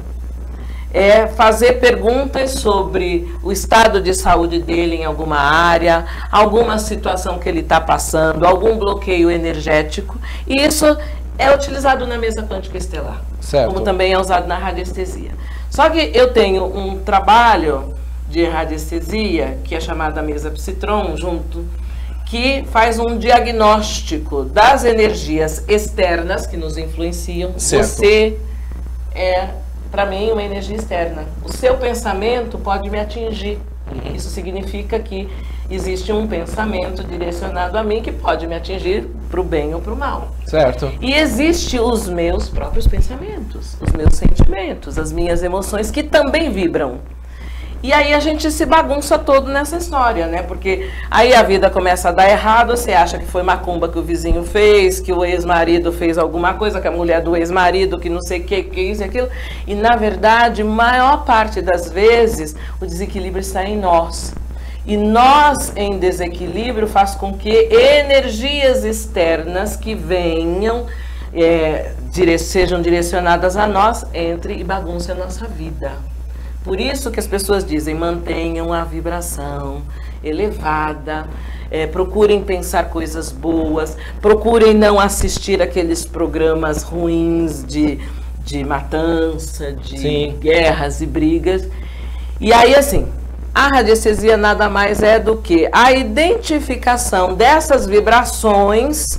é, fazer perguntas sobre o estado de saúde dele em alguma área, alguma situação que ele está passando, algum bloqueio energético, e isso é utilizado na mesa quântica estelar, certo, como também é usado na radiestesia. Só que eu tenho um trabalho de radiestesia, que é chamada mesa Psitron, junto, que faz um diagnóstico das energias externas que nos influenciam. Certo. Você é, para mim, uma energia externa. O seu pensamento pode me atingir. Isso significa que existe um pensamento direcionado a mim que pode me atingir para o bem ou para o mal. Certo. E existe os meus próprios pensamentos, os meus sentimentos, as minhas emoções que também vibram. E aí a gente se bagunça todo nessa história, né? Porque aí a vida começa a dar errado, você acha que foi macumba que o vizinho fez, que o ex-marido fez alguma coisa, que a mulher do ex-marido, que não sei o que, que isso e aquilo. E na verdade, maior parte das vezes, o desequilíbrio está em nós. E nós em desequilíbrio faz com que energias externas que venham, é, dire- sejam direcionadas a nós, entre e baguncem a nossa vida. Por isso que as pessoas dizem, mantenham a vibração elevada, é, procurem pensar coisas boas, procurem não assistir aqueles programas ruins de, de matança, de Sim. guerras e brigas. E aí, assim, a radiestesia nada mais é do que a identificação dessas vibrações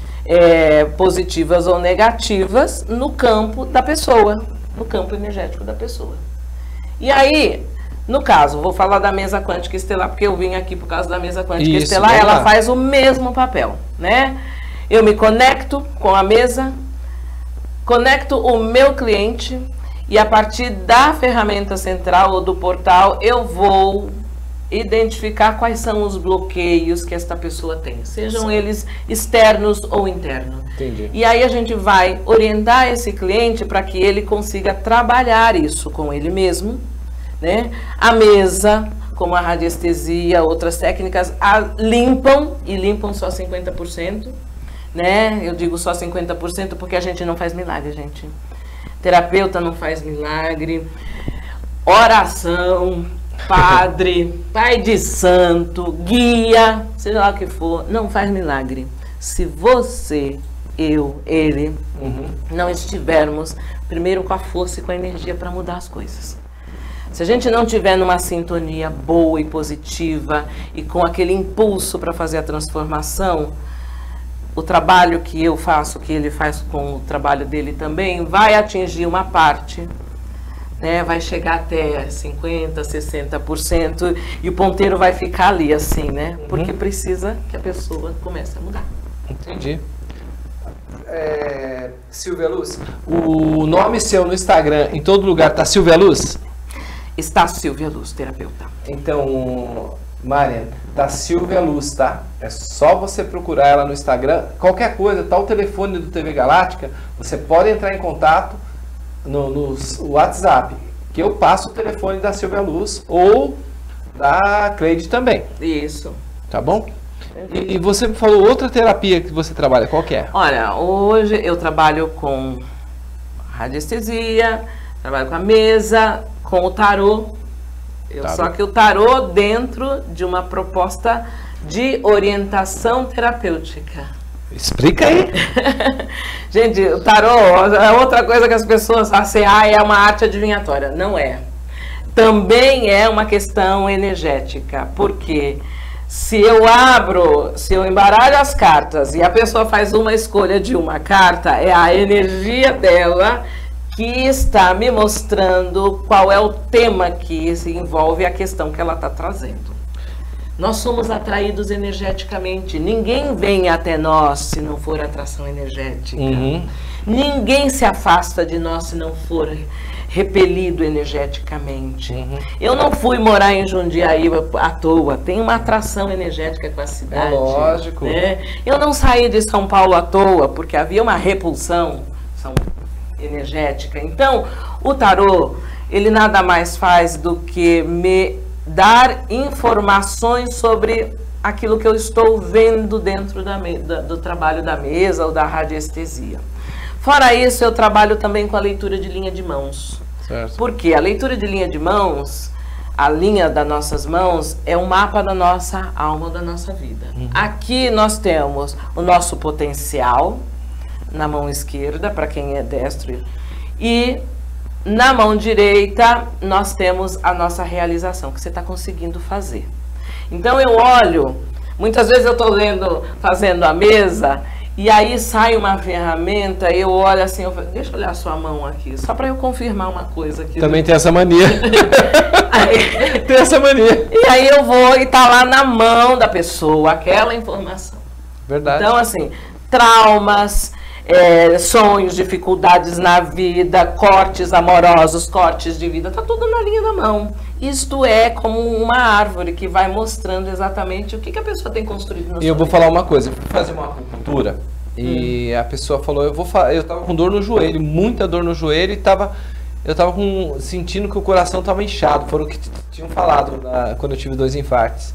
é, positivas ou negativas no campo da pessoa, no campo energético da pessoa. E aí, no caso, vou falar da mesa quântica estelar, porque eu vim aqui por causa da mesa quântica Isso, estelar, ela lá. faz o mesmo papel, né? Eu me conecto com a mesa, conecto o meu cliente, e a partir da ferramenta central ou do portal, eu vou identificar quais são os bloqueios que esta pessoa tem, sejam Sim. eles externos ou internos. Entendi. E aí a gente vai orientar esse cliente para que ele consiga trabalhar isso com ele mesmo, né? A mesa, como a radiestesia, outras técnicas, a, limpam e limpam só cinquenta por cento, né? Eu digo só cinquenta por cento porque a gente não faz milagre, gente. Terapeuta não faz milagre, oração, padre, pai de santo, guia, seja lá o que for, não faz milagre. Se você, eu, ele, uhum. não estivermos primeiro com a força e com a energia para mudar as coisas. Se a gente não tiver numa sintonia boa e positiva e com aquele impulso para fazer a transformação, o trabalho que eu faço, que ele faz com o trabalho dele também, vai atingir uma parte, né, vai chegar até cinquenta por cento, sessenta por cento e o ponteiro vai ficar ali assim, né? Porque uhum. precisa que a pessoa comece a mudar. Entendi. É, Silvia Luz, o nome seu no Instagram, em todo lugar, tá Silvia Luz? Está Silvia Luz, terapeuta. Então, Marian, tá Silvia Luz, tá? É só você procurar ela no Instagram. Qualquer coisa, tá o telefone do T V Galáctica, você pode entrar em contato no, no WhatsApp, que eu passo o telefone da Silvia Luz ou da Cleide também. Isso. Tá bom? E, e você me falou outra terapia que você trabalha, qual que é? Olha, hoje eu trabalho com radiestesia, trabalho com a mesa, com o tarô. Eu, tarô. Só que o tarô dentro de uma proposta de orientação terapêutica. Explica aí. Gente, o tarô é outra coisa que as pessoas assim, ah, é uma arte adivinhatória. Não é. Também é uma questão energética, porque se eu abro, se eu embaralho as cartas e a pessoa faz uma escolha de uma carta, é a energia dela que está me mostrando qual é o tema que se envolve a questão que ela está trazendo. Nós somos atraídos energeticamente. Ninguém vem até nós se não for atração energética. Uhum. Ninguém se afasta de nós se não for repelido energeticamente. Uhum. Eu não fui morar em Jundiaí à toa, tem uma atração energética com a cidade. É lógico. Né? Eu não saí de São Paulo à toa, porque havia uma repulsão energética. Então, o tarô, ele nada mais faz do que me dar informações sobre aquilo que eu estou vendo dentro da me- da, do trabalho da mesa ou da radiestesia. Fora isso, eu trabalho também com a leitura de linha de mãos. Certo. Porque a leitura de linha de mãos, a linha das nossas mãos, é um mapa da nossa alma, da nossa vida. Uhum. Aqui nós temos o nosso potencial na mão esquerda, para quem é destro, e na mão direita nós temos a nossa realização, que você está conseguindo fazer. Então eu olho, muitas vezes eu estou lendo, fazendo a mesa, e aí sai uma ferramenta, eu olho assim, eu falo, deixa eu olhar a sua mão aqui, só para eu confirmar uma coisa aqui. Também tem essa mania. Aí, tem essa mania. e aí eu vou e tá lá na mão da pessoa aquela informação. Verdade. Então assim, traumas, é, sonhos, dificuldades na vida, cortes amorosos, cortes de vida, tá tudo na linha da mão. Isto é como uma árvore que vai mostrando exatamente o que, que a pessoa tem construído na sua E eu vou vida. falar uma coisa, eu fui fazer uma acupuntura e hum. a pessoa falou, eu vou fa eu tava com dor no joelho, muita dor no joelho e tava, eu tava com, sentindo que o coração tava inchado, foram o que tinham falado na, quando eu tive dois infartos.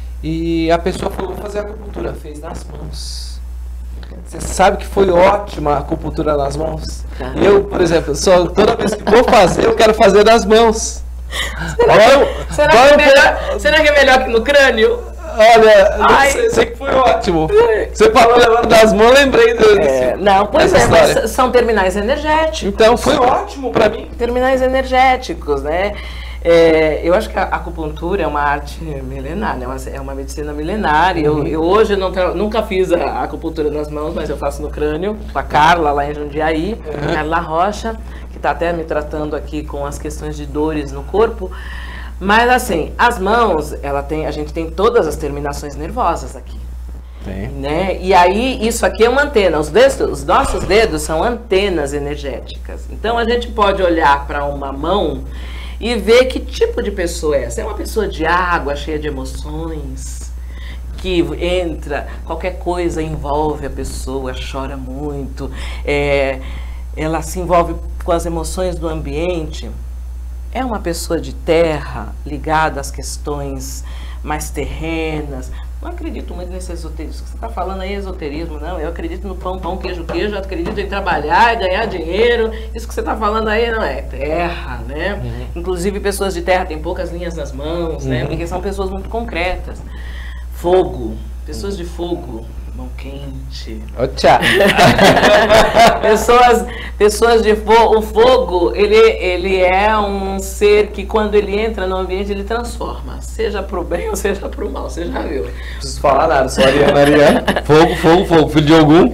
E a pessoa falou, vou fazer a acupuntura, fez nas mãos. Você sabe que foi ótima a acupuntura nas mãos? Ah. Eu, por exemplo, só, toda vez que vou fazer, eu quero fazer nas mãos. Será, Olha, que, será, que é melhor, será que é melhor que no crânio? Olha, não sei, sei que foi ótimo. Você falou levando das mãos, lembrei desse, é, Não, pois é, mas são terminais energéticos. Então foi ótimo pra mim. Terminais energéticos, né? É, eu acho que a acupuntura é uma arte milenar, né? É uma medicina milenar. Eu, eu hoje não nunca fiz a acupuntura nas mãos, mas eu faço no crânio, com a Carla lá em Jundiaí, uhum. Carla Rocha, que está até me tratando aqui com as questões de dores no corpo. Mas assim, as mãos, ela tem, a gente tem todas as terminações nervosas aqui. Tem. Né? E aí, isso aqui é uma antena. Os, dedos, os nossos dedos são antenas energéticas. Então, a gente pode olhar para uma mão e ver que tipo de pessoa é essa. É uma pessoa de água, cheia de emoções, que entra, qualquer coisa envolve a pessoa, chora muito, é, ela se envolve com as emoções do ambiente. É uma pessoa de terra, ligada às questões mais terrenas. Não acredito muito nesse esoterismo. Você está falando aí esoterismo, não. Eu acredito no pão, pão, queijo, queijo. Eu acredito em trabalhar e ganhar dinheiro. Isso que você está falando aí não é terra, né? Uhum. Inclusive, pessoas de terra têm poucas linhas nas mãos, uhum. né? Porque são pessoas muito concretas. Fogo. Pessoas de fogo. Mão quente. Tchau. pessoas, pessoas de fogo. O fogo, ele, ele é um ser que quando ele entra no ambiente, ele transforma. Seja pro bem ou seja pro mal. Você já viu. Não preciso falar nada, só Ariana, Ariana. Fogo, fogo, fogo. Filho de algum.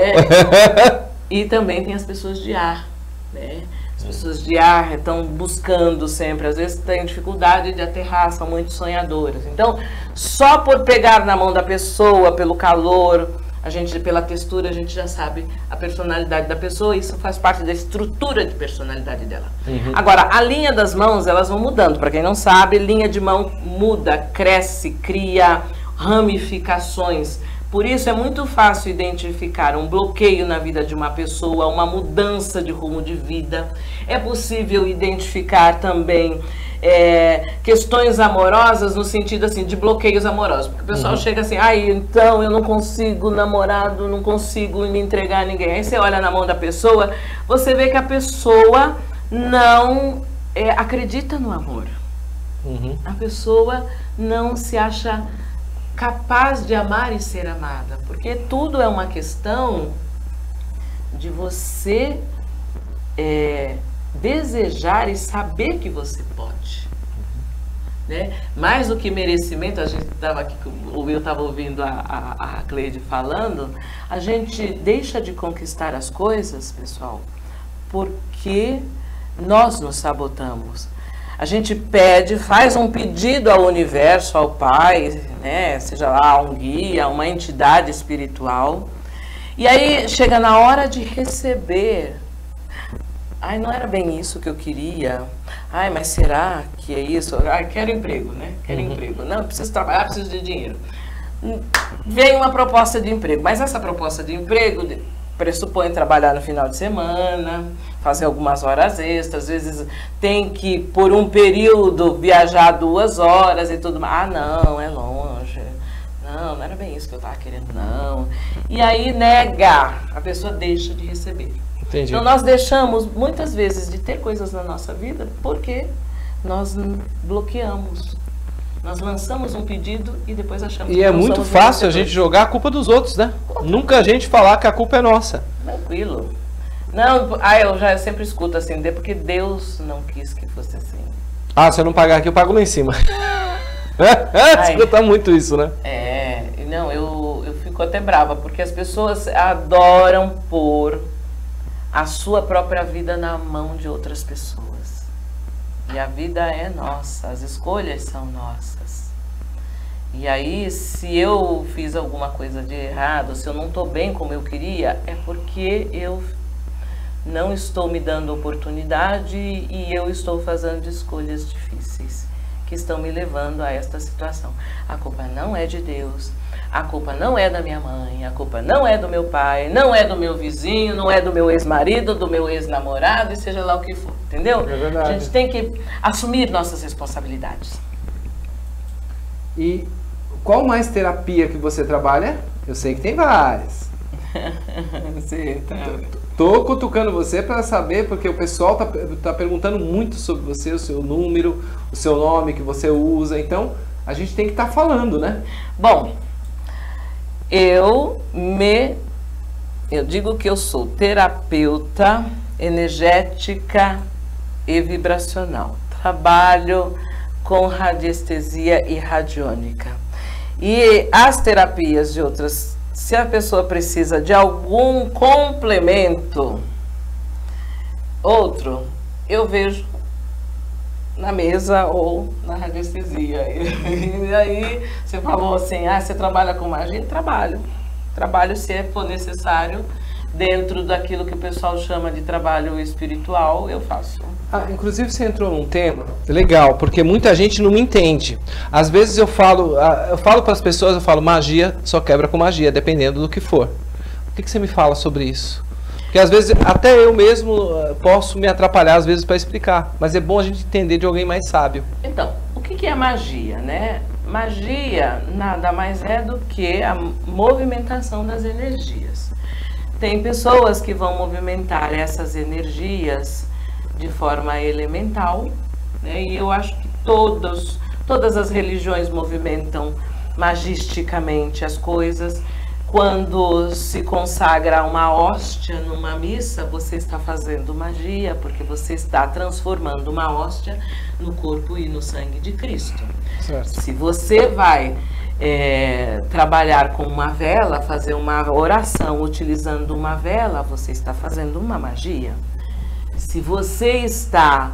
É. E também tem as pessoas de ar, né? As pessoas de ar estão buscando sempre, às vezes têm dificuldade de aterrar, são muito sonhadoras. Então, só por pegar na mão da pessoa, pelo calor, a gente, pela textura, a gente já sabe a personalidade da pessoa, isso faz parte da estrutura de personalidade dela. Uhum. Agora, a linha das mãos, elas vão mudando. Para quem não sabe, linha de mão muda, cresce, cria ramificações. Por isso é muito fácil identificar um bloqueio na vida de uma pessoa, uma mudança de rumo de vida. É possível identificar também é, questões amorosas no sentido assim de bloqueios amorosos. Porque o pessoal uhum. chega assim, ah, então eu não consigo namorado, não consigo me entregar a ninguém. Aí você olha na mão da pessoa, você vê que a pessoa não é, acredita no amor. Uhum. A pessoa não se acha capaz de amar e ser amada, porque tudo é uma questão de você é, desejar e saber que você pode, né? Mais do que merecimento, a gente estava aqui, o Will estava ouvindo a, a, a Cleide falando, a gente deixa de conquistar as coisas, pessoal, porque nós nos sabotamos. A gente pede, faz um pedido ao universo, ao Pai, né, seja lá um guia, uma entidade espiritual, e aí chega na hora de receber, ai, não era bem isso que eu queria. Ai, mas será que é isso? Ai, quero emprego, né? Quero uhum. emprego. Não, preciso trabalhar, preciso de dinheiro. Vem uma proposta de emprego, mas essa proposta de emprego pressupõe trabalhar no final de semana, fazer algumas horas extras, às vezes tem que, por um período, viajar duas horas e tudo mais. Ah, não, é longe. Não, não era bem isso que eu estava querendo, não. E aí nega, a pessoa deixa de receber. Entendi. Então nós deixamos, muitas vezes, de ter coisas na nossa vida porque nós bloqueamos. Nós lançamos um pedido e depois achamos e que é muito fácil a gente jogar a culpa dos outros, né? Nunca a gente falar que a culpa é nossa. Tranquilo. Não, ah, eu já eu sempre escuto assim, porque Deus não quis que fosse assim. Ah, se eu não pagar aqui, eu pago lá em cima. Escuta muito isso, né? É, não, eu, eu fico até brava, porque as pessoas adoram pôr a sua própria vida na mão de outras pessoas. E a vida é nossa, as escolhas são nossas. E aí, se eu fiz alguma coisa de errado, se eu não estou bem como eu queria, é porque eu não estou me dando oportunidade e eu estou fazendo escolhas difíceis que estão me levando a esta situação. A culpa não é de Deus, a culpa não é da minha mãe, a culpa não é do meu pai, não é do meu vizinho, não é do meu ex-marido, do meu ex-namorado, e seja lá o que for, entendeu? É verdade. A gente tem que assumir nossas responsabilidades. E qual mais terapia que você trabalha? Eu sei que tem várias. Sim, tá. Tô cutucando você para saber, porque o pessoal tá, tá perguntando muito sobre você, o seu número, o seu nome que você usa, então a gente tem que estar tá falando, né? Bom, eu me, eu digo que eu sou terapeuta energética e vibracional. Trabalho com radiestesia e radiônica. E as terapias de outras, se a pessoa precisa de algum complemento, outro, eu vejo na mesa ou na radiestesia. E aí você falou assim, ah, você trabalha com magia? Trabalho. Trabalho se for necessário, dentro daquilo que o pessoal chama de trabalho espiritual, eu faço. Ah, inclusive você entrou num tema legal, porque muita gente não me entende. Às vezes eu falo, eu falo para as pessoas, eu falo, magia só quebra com magia, dependendo do que for. O que, que você me fala sobre isso? Porque às vezes até eu mesmo posso me atrapalhar às vezes para explicar, mas é bom a gente entender de alguém mais sábio. Então, o que, que é magia, né? Magia nada mais é do que a movimentação das energias. Tem pessoas que vão movimentar essas energias de forma elemental, né? E eu acho que todos, todas as religiões movimentam magisticamente as coisas. Quando se consagra uma hóstia numa missa, você está fazendo magia, porque você está transformando uma hóstia no corpo e no sangue de Cristo. Certo. Se você vai é, trabalhar com uma vela, fazer uma oração utilizando uma vela, você está fazendo uma magia. Se você está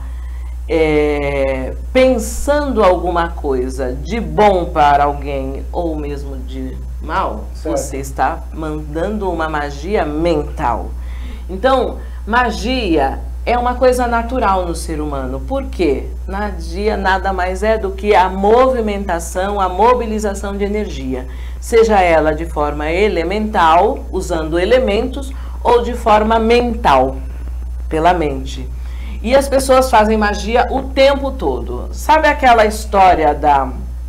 é, pensando alguma coisa de bom para alguém ou mesmo de mal, certo, você está mandando uma magia mental. Então, magia é uma coisa natural no ser humano. Por quê? Magia nada mais é do que a movimentação, a mobilização de energia. Seja ela de forma elemental, usando elementos, ou de forma mental, pela mente. E as pessoas fazem magia o tempo todo. Sabe aquela história da...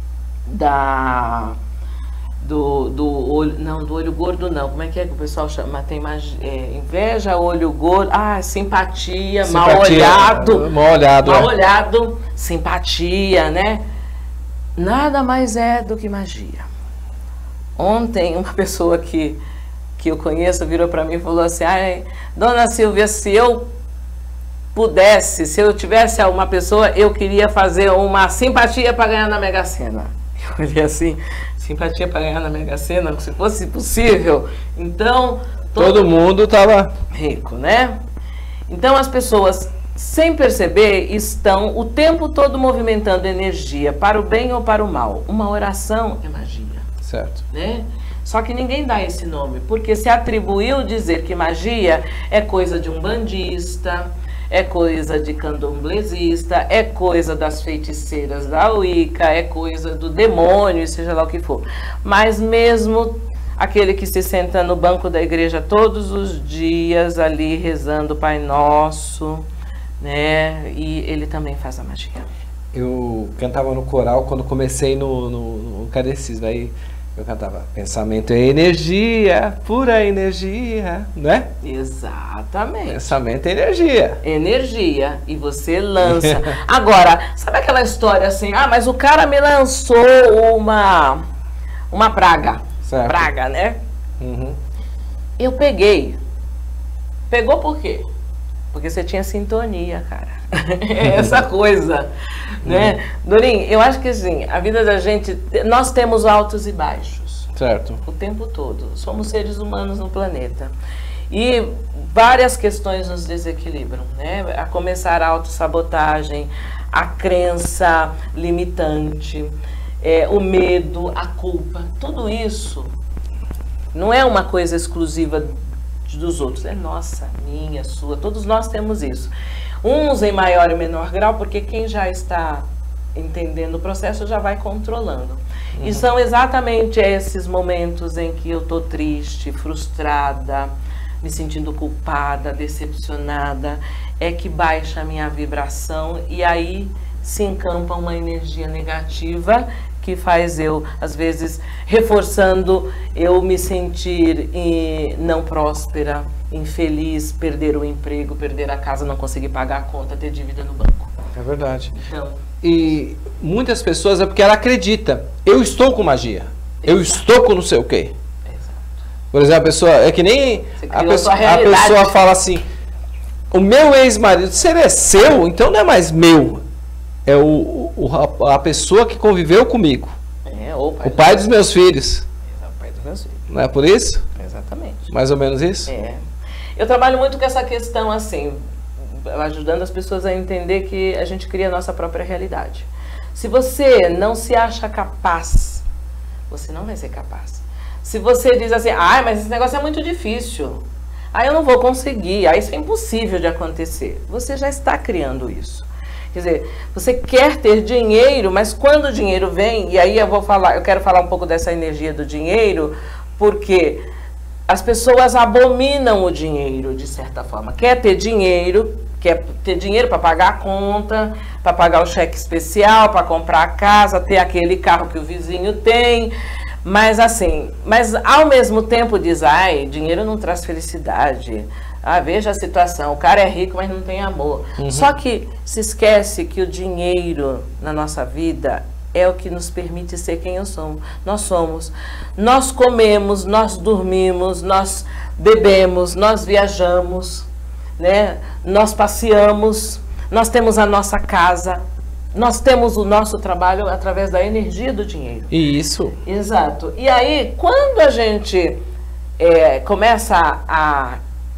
da do, do olho... Não, do olho gordo não. Como é que é que o pessoal chama? Tem magia, é, inveja, olho gordo... Ah, simpatia, simpatia mal olhado. Mal olhado, Mal é. olhado, simpatia, né? Nada mais é do que magia. Ontem, uma pessoa que, que eu conheço virou para mim e falou assim, ai, dona Silvia, se eu pudesse, se eu tivesse uma pessoa, eu queria fazer uma simpatia para ganhar na Mega Sena. Eu olhei assim, simpatia para ganhar na Mega Sena, se fosse possível. Então, todo, todo mundo estava rico, né? Então, as pessoas, sem perceber, estão o tempo todo movimentando energia para o bem ou para o mal. Uma oração é magia. Certo. Né? Só que ninguém dá esse nome, porque se atribuiu dizer que magia é coisa de um bandista, é coisa de candomblessista, é coisa das feiticeiras da Wicca, é coisa do demônio, seja lá o que for. Mas mesmo aquele que se senta no banco da igreja todos os dias ali rezando o Pai Nosso, né? E ele também faz a magia. Eu cantava no coral quando comecei no, no, no catecismo, aí eu cantava pensamento é energia, pura energia, né? Exatamente. Pensamento é energia. Energia, e você lança. Agora, sabe aquela história assim, ah, mas o cara me lançou uma, uma praga. Certo. Praga, né? Uhum. Eu peguei. Pegou por quê? Porque você tinha sintonia, cara. Essa coisa, né? Dorim, eu acho que assim, a vida da gente, nós temos altos e baixos. Certo. O tempo todo. Somos seres humanos no planeta. E várias questões nos desequilibram, né? A começar a autossabotagem, a crença limitante, é, o medo, a culpa. Tudo isso não é uma coisa exclusiva dos outros, é nossa, minha, sua, todos nós temos isso. Uns em maior e menor grau, porque quem já está entendendo o processo já vai controlando. Uhum. E são exatamente esses momentos em que eu estou triste, frustrada, me sentindo culpada, decepcionada, é que baixa a minha vibração e aí se encampa uma energia negativa que faz eu, às vezes, reforçando eu me sentir eh, não próspera, infeliz, perder o emprego, perder a casa, não conseguir pagar a conta, ter dívida no banco. É verdade. Então, e muitas pessoas é porque ela acredita. Eu estou com magia. Eu estou com não sei o quê. exato. Por exemplo, a pessoa... É que nem a criou pessoa, sua a realidade. pessoa fala assim... O meu ex-marido, se ele é seu, então não é mais meu. É o, o, a pessoa que conviveu comigo. É, o pai, O pai dos meus filhos. É, o pai dos meus filhos. Não é por isso? Exatamente. Mais ou menos isso? É. Eu trabalho muito com essa questão, assim, ajudando as pessoas a entender que a gente cria a nossa própria realidade. Se você não se acha capaz, você não vai ser capaz. Se você diz assim, ah, mas esse negócio é muito difícil, ah, eu não vou conseguir, ah, isso é impossível de acontecer, você já está criando isso. Quer dizer, você quer ter dinheiro, mas quando o dinheiro vem, e aí eu vou falar, eu quero falar um pouco dessa energia do dinheiro, porque as pessoas abominam o dinheiro, de certa forma. Quer ter dinheiro, quer ter dinheiro para pagar a conta, para pagar o cheque especial, para comprar a casa, ter aquele carro que o vizinho tem, mas assim, mas ao mesmo tempo diz, ai, dinheiro não traz felicidade. Ah, veja a situação, o cara é rico, mas não tem amor. Uhum. Só que se esquece que o dinheiro na nossa vida é o que nos permite ser quem eu sou. Nós somos. Nós comemos, nós dormimos, nós bebemos, nós viajamos, né? Nós passeamos, nós temos a nossa casa, nós temos o nosso trabalho através da energia do dinheiro. Isso. Exato. E aí, quando a gente é, começa a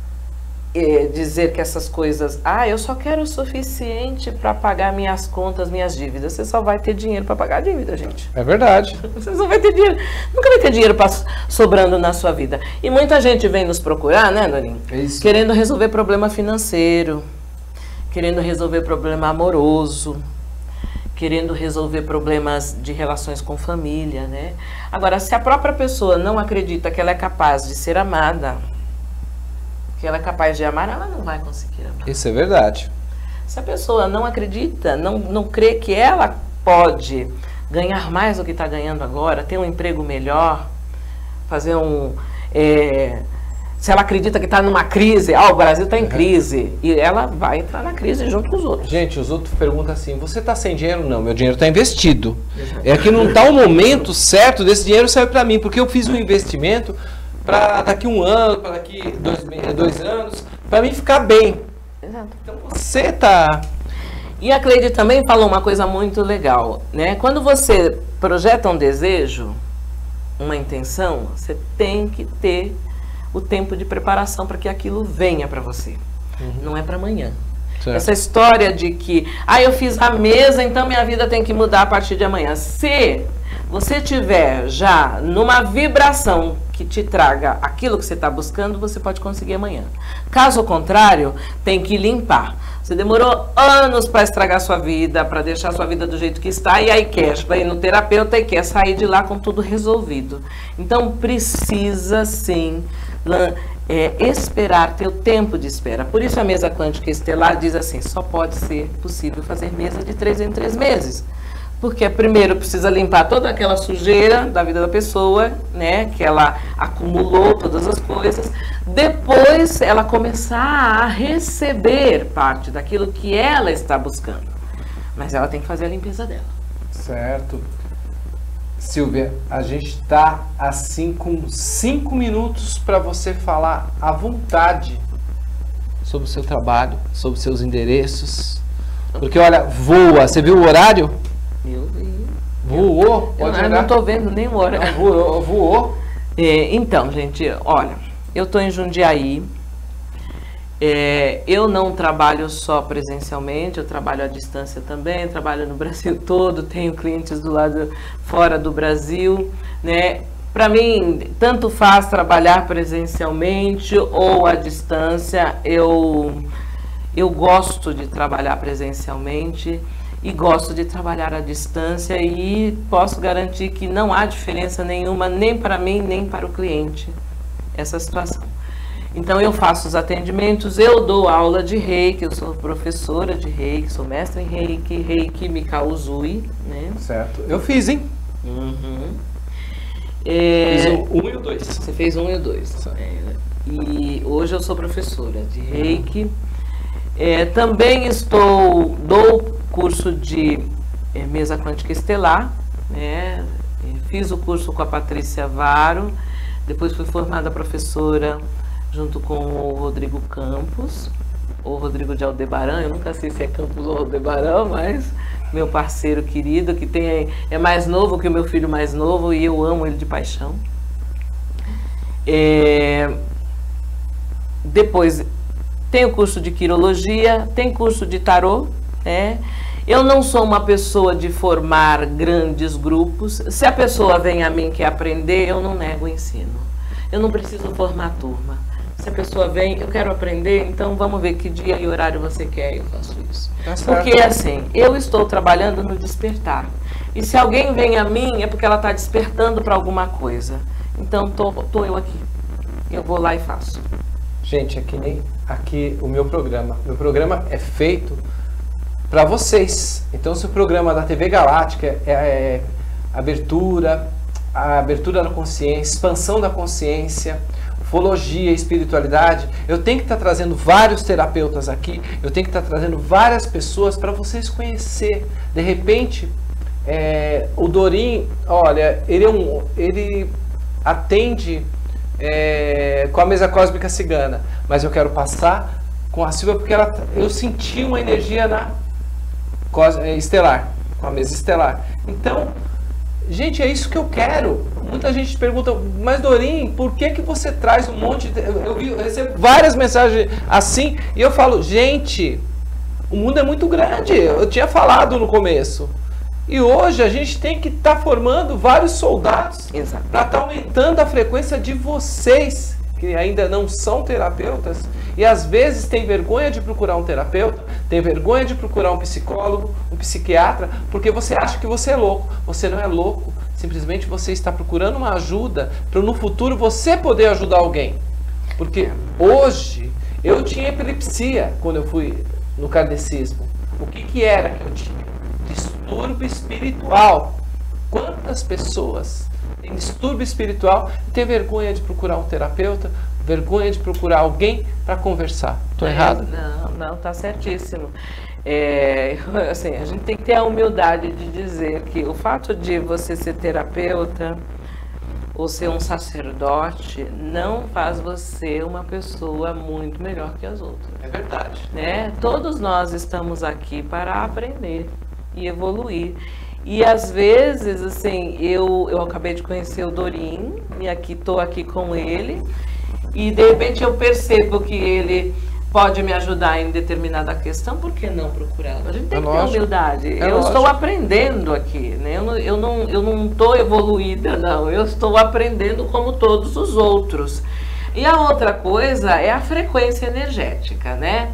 dizer que essas coisas, ah, eu só quero o suficiente para pagar minhas contas, minhas dívidas. Você só vai ter dinheiro para pagar a dívida, gente. É verdade. Você só vai ter dinheiro, nunca vai ter dinheiro pra, sobrando na sua vida. E muita gente vem nos procurar, né, Dorinho? É isso. Querendo resolver problema financeiro, querendo resolver problema amoroso, querendo resolver problemas de relações com família, né? Agora, se a própria pessoa não acredita que ela é capaz de ser amada, que ela é capaz de amar, ela não vai conseguir amar. Isso é verdade. Se a pessoa não acredita, não, não crê que ela pode ganhar mais do que está ganhando agora, ter um emprego melhor, fazer um... É, se ela acredita que está numa crise, ah, o Brasil está em crise, e ela vai entrar na crise junto com os outros. Gente, os outros perguntam assim, você está sem dinheiro? Não, meu dinheiro está investido. É que não está o momento certo desse dinheiro sair para mim, porque eu fiz um investimento para daqui um ano, para daqui dois, dois anos, para mim ficar bem. Exato. Então você tá... E a Cleide também falou uma coisa muito legal, né? Quando você projeta um desejo, uma intenção, você tem que ter o tempo de preparação para que aquilo venha para você. Uhum. Não é para amanhã. Certo. Essa história de que, ah, eu fiz a mesa, então minha vida tem que mudar a partir de amanhã. Se você tiver já numa vibração que te traga aquilo que você está buscando, você pode conseguir amanhã. Caso contrário, tem que limpar. Você demorou anos para estragar sua vida, para deixar sua vida do jeito que está, e aí quer, vai no terapeuta e quer sair de lá com tudo resolvido. Então precisa sim é, esperar, ter o tempo de espera. Por isso a mesa quântica estelar diz assim, só pode ser possível fazer mesa de três em três meses. Porque primeiro precisa limpar toda aquela sujeira da vida da pessoa, né, que ela acumulou todas as coisas. Depois ela começar a receber parte daquilo que ela está buscando. Mas ela tem que fazer a limpeza dela. Certo. Silvia, a gente está assim com cinco minutos para você falar à vontade sobre o seu trabalho, sobre seus endereços. Porque olha, voa. Você viu o horário? Eu vi. Voou? Eu, eu não estou vendo nem o horário. Voou. voou. É, então, gente, olha, eu estou em Jundiaí. É, eu não trabalho só presencialmente, eu trabalho à distância também, trabalho no Brasil todo, tenho clientes do lado fora do Brasil, né? Para mim, tanto faz trabalhar presencialmente ou à distância, eu, eu gosto de trabalhar presencialmente e gosto de trabalhar à distância e posso garantir que não há diferença nenhuma, nem para mim, nem para o cliente, essa situação. Então eu faço os atendimentos, eu dou aula de Reiki, eu sou professora de Reiki, sou mestre em Reiki, Reiki Mikao Usui, né? Certo. Eu fiz, hein? Uhum. É, fiz o um e o dois. Você fez um e o dois. É, e hoje eu sou professora de Reiki. É, também estou, dou curso de é, mesa quântica estelar, né? Fiz o curso com a Patrícia Varo, depois fui formada professora junto com o Rodrigo Campos, ou Rodrigo de Aldebaran, eu nunca sei se é Campos ou Aldebaran, mas meu parceiro querido, que tem, é mais novo que o meu filho mais novo, e eu amo ele de paixão. É, depois, tem o curso de quirologia, tem curso de tarô, né? Eu não sou uma pessoa de formar grandes grupos, se a pessoa vem a mim e quer aprender, eu não nego o ensino. Eu não preciso formar turma. Se a pessoa vem, eu quero aprender, então vamos ver que dia e horário você quer, eu faço isso. Tá porque assim, eu estou trabalhando no despertar. E se alguém vem a mim, é porque ela está despertando para alguma coisa. Então, tô, tô eu aqui. Eu vou lá e faço. Gente, é que nem aqui o meu programa. Meu programa é feito para vocês. Então, se o programa da T V Galáctica é, é abertura, a abertura da consciência, expansão da consciência, ufologia, espiritualidade, eu tenho que estar trazendo vários terapeutas aqui, eu tenho que estar trazendo várias pessoas para vocês conhecer. De repente, é, o Dorim, olha, ele, é um, ele atende é, com a mesa cósmica cigana, mas eu quero passar com a Silvia porque ela, eu senti uma energia na estelar, com a mesa estelar. Então, gente, é isso que eu quero. Muita gente pergunta, mas Dorim, por que que você traz um monte de... Eu, vi, eu recebo várias mensagens assim, e eu falo, gente, o mundo é muito grande. Eu tinha falado no começo. E hoje a gente tem que estar tá formando vários soldados para estar tá aumentando a frequência de vocês, que ainda não são terapeutas, e às vezes tem vergonha de procurar um terapeuta, tem vergonha de procurar um psicólogo, um psiquiatra, porque você acha que você é louco. Você não é louco, simplesmente você está procurando uma ajuda para no futuro você poder ajudar alguém. Porque hoje eu tinha epilepsia quando eu fui no kardecismo. O que que era que eu tinha? Distúrbio espiritual. Quantas pessoas têm distúrbio espiritual e têm vergonha de procurar um terapeuta, vergonha de procurar alguém para conversar? Estou errado? Não, não, está certíssimo. É, assim, a gente tem que ter a humildade de dizer que o fato de você ser terapeuta ou ser um sacerdote não faz você uma pessoa muito melhor que as outras. É verdade. Né? Todos nós estamos aqui para aprender e evoluir. E às vezes, assim, eu, eu acabei de conhecer o Dorim e aqui estou aqui com ele e de repente eu percebo que ele pode me ajudar em determinada questão, por que não procurá-lo? A gente tem é que lógico. ter humildade. É eu lógico. estou aprendendo aqui, né? Eu não, eu não, eu não estou evoluída, não. Eu estou aprendendo como todos os outros. E a outra coisa é a frequência energética, né?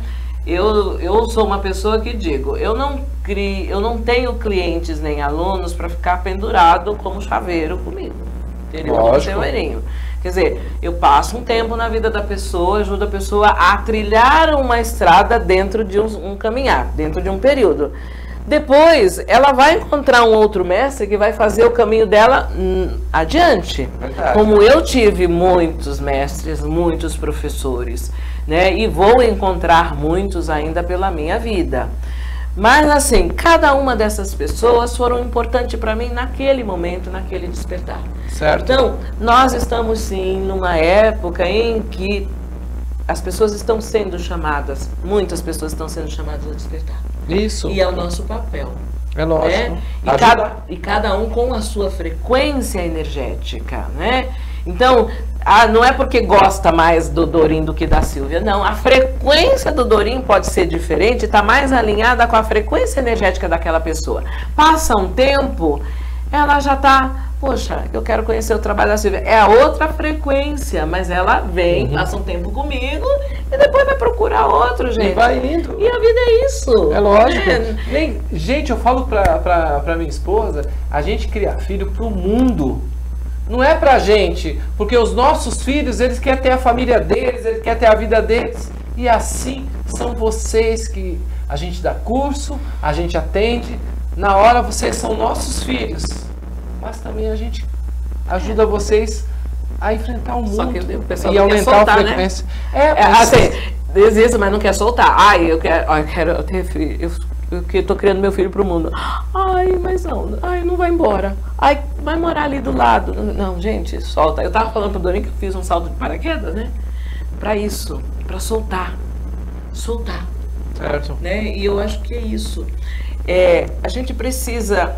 Eu, eu sou uma pessoa que digo, eu não, crio, eu não tenho clientes nem alunos para ficar pendurado como chaveiro comigo. Entendeu? Lógico. Quer dizer, eu passo um tempo na vida da pessoa, ajudo a pessoa a trilhar uma estrada dentro de um, um caminhar, dentro de um período. Depois, ela vai encontrar um outro mestre que vai fazer o caminho dela hum, adiante. Verdade. Como eu tive muitos mestres, muitos professores, né? E vou encontrar muitos ainda pela minha vida. Mas assim, cada uma dessas pessoas foram importantes para mim naquele momento, naquele despertar. Certo. Então, nós estamos sim numa época em que as pessoas estão sendo chamadas, muitas pessoas estão sendo chamadas a despertar. Isso. E é o nosso papel. É lógico. Né? E, cada, e cada um com a sua frequência energética, né? Então, ah, não é porque gosta mais do Dorim do que da Silvia, não. A frequência do Dorim pode ser diferente, está mais alinhada com a frequência energética daquela pessoa. Passa um tempo, ela já está, poxa, eu quero conhecer o trabalho da Silvia. É a outra frequência, mas ela vem, uhum. passa um tempo comigo e depois vai procurar outro, gente. E vai indo. E a vida é isso. É lógico. É. Bem, gente, eu falo pra, pra, pra minha esposa, a gente cria filho pro mundo. Não é pra gente, porque os nossos filhos, eles querem ter a família deles, eles querem ter a vida deles. E assim são vocês que a gente dá curso, a gente atende. Na hora vocês são nossos filhos. Mas também a gente ajuda vocês a enfrentar o mundo. Só que o pessoal e não quer aumentar soltar, a frequência. Né? É, é assim, existe, mas não quer soltar. Ai, eu quero, eu quero ter filho. Eu, eu, eu tô criando meu filho pro mundo. Ai, mas não. Ai, não vai embora. Ai, vai morar ali do lado. Não, gente, solta. Eu tava falando pro Dorim que eu fiz um salto de paraquedas, né? Pra isso, pra soltar. Soltar. Certo. Né? E eu acho que é isso. É, a gente precisa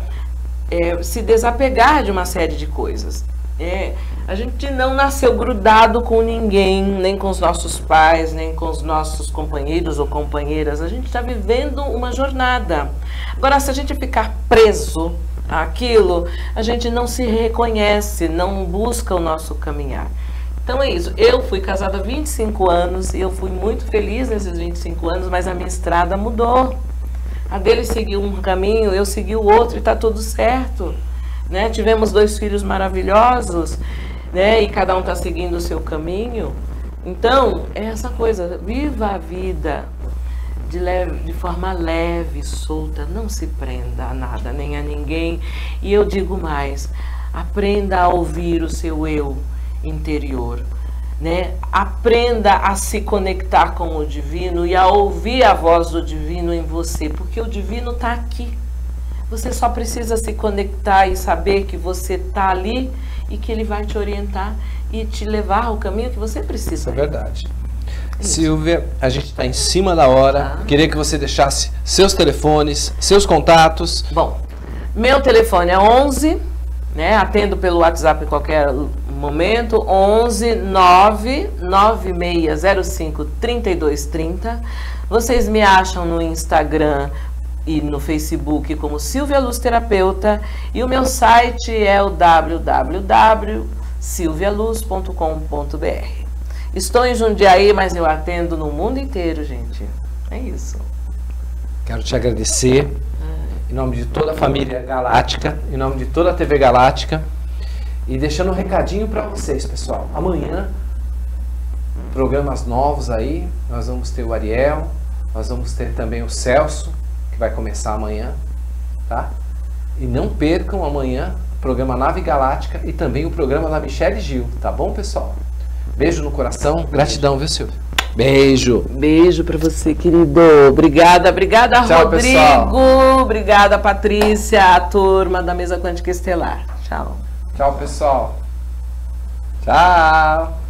é, se desapegar de uma série de coisas. É, a gente não nasceu grudado com ninguém, nem com os nossos pais, nem com os nossos companheiros ou companheiras. A gente está vivendo uma jornada. Agora, se a gente ficar preso àquilo, a gente não se reconhece, não busca o nosso caminhar. Então é isso. Eu fui casada há vinte e cinco anos e eu fui muito feliz nesses vinte e cinco anos, mas a minha estrada mudou. A dele seguiu um caminho, eu segui o outro e está tudo certo. Né? Tivemos dois filhos maravilhosos, né? E cada um está seguindo o seu caminho. Então, é essa coisa, viva a vida de, leve, de forma leve, solta, não se prenda a nada, nem a ninguém. E eu digo mais, aprenda a ouvir o seu eu interior. Né? Aprenda a se conectar com o divino e a ouvir a voz do divino em você, porque o divino está aqui. Você só precisa se conectar e saber que você está ali e que ele vai te orientar e te levar ao caminho que você precisa. Isso é verdade. Isso. Silvia, a gente está em cima da hora. Ah. Queria que você deixasse seus telefones, seus contatos. Bom, meu telefone é onze, né? Atendo pelo WhatsApp em qualquer momento, onze nove nove seis zero cinco três dois três zero. Vocês me acham no Instagram e no Facebook como Silvia Luz Terapeuta, e o meu site é o w w w ponto silvia luz ponto com ponto b r. Estou em Jundiaí, mas eu atendo no mundo inteiro, gente. É isso. Quero te agradecer em nome de toda a família Galáctica, em nome de toda a T V Galáctica, e deixando um recadinho para vocês, pessoal. Amanhã, programas novos aí, nós vamos ter o Ariel, nós vamos ter também o Celso, que vai começar amanhã, tá? E não percam amanhã o programa Nave Galáctica e também o programa da Michele Gil, tá bom, pessoal? Beijo no coração, gratidão, viu, Silvia? Beijo. Beijo pra você, querido. Obrigada, obrigada, Tchau, Rodrigo. Pessoal. Obrigada, Patrícia, a turma da Mesa Quântica Estelar. Tchau. Tchau, pessoal. Tchau.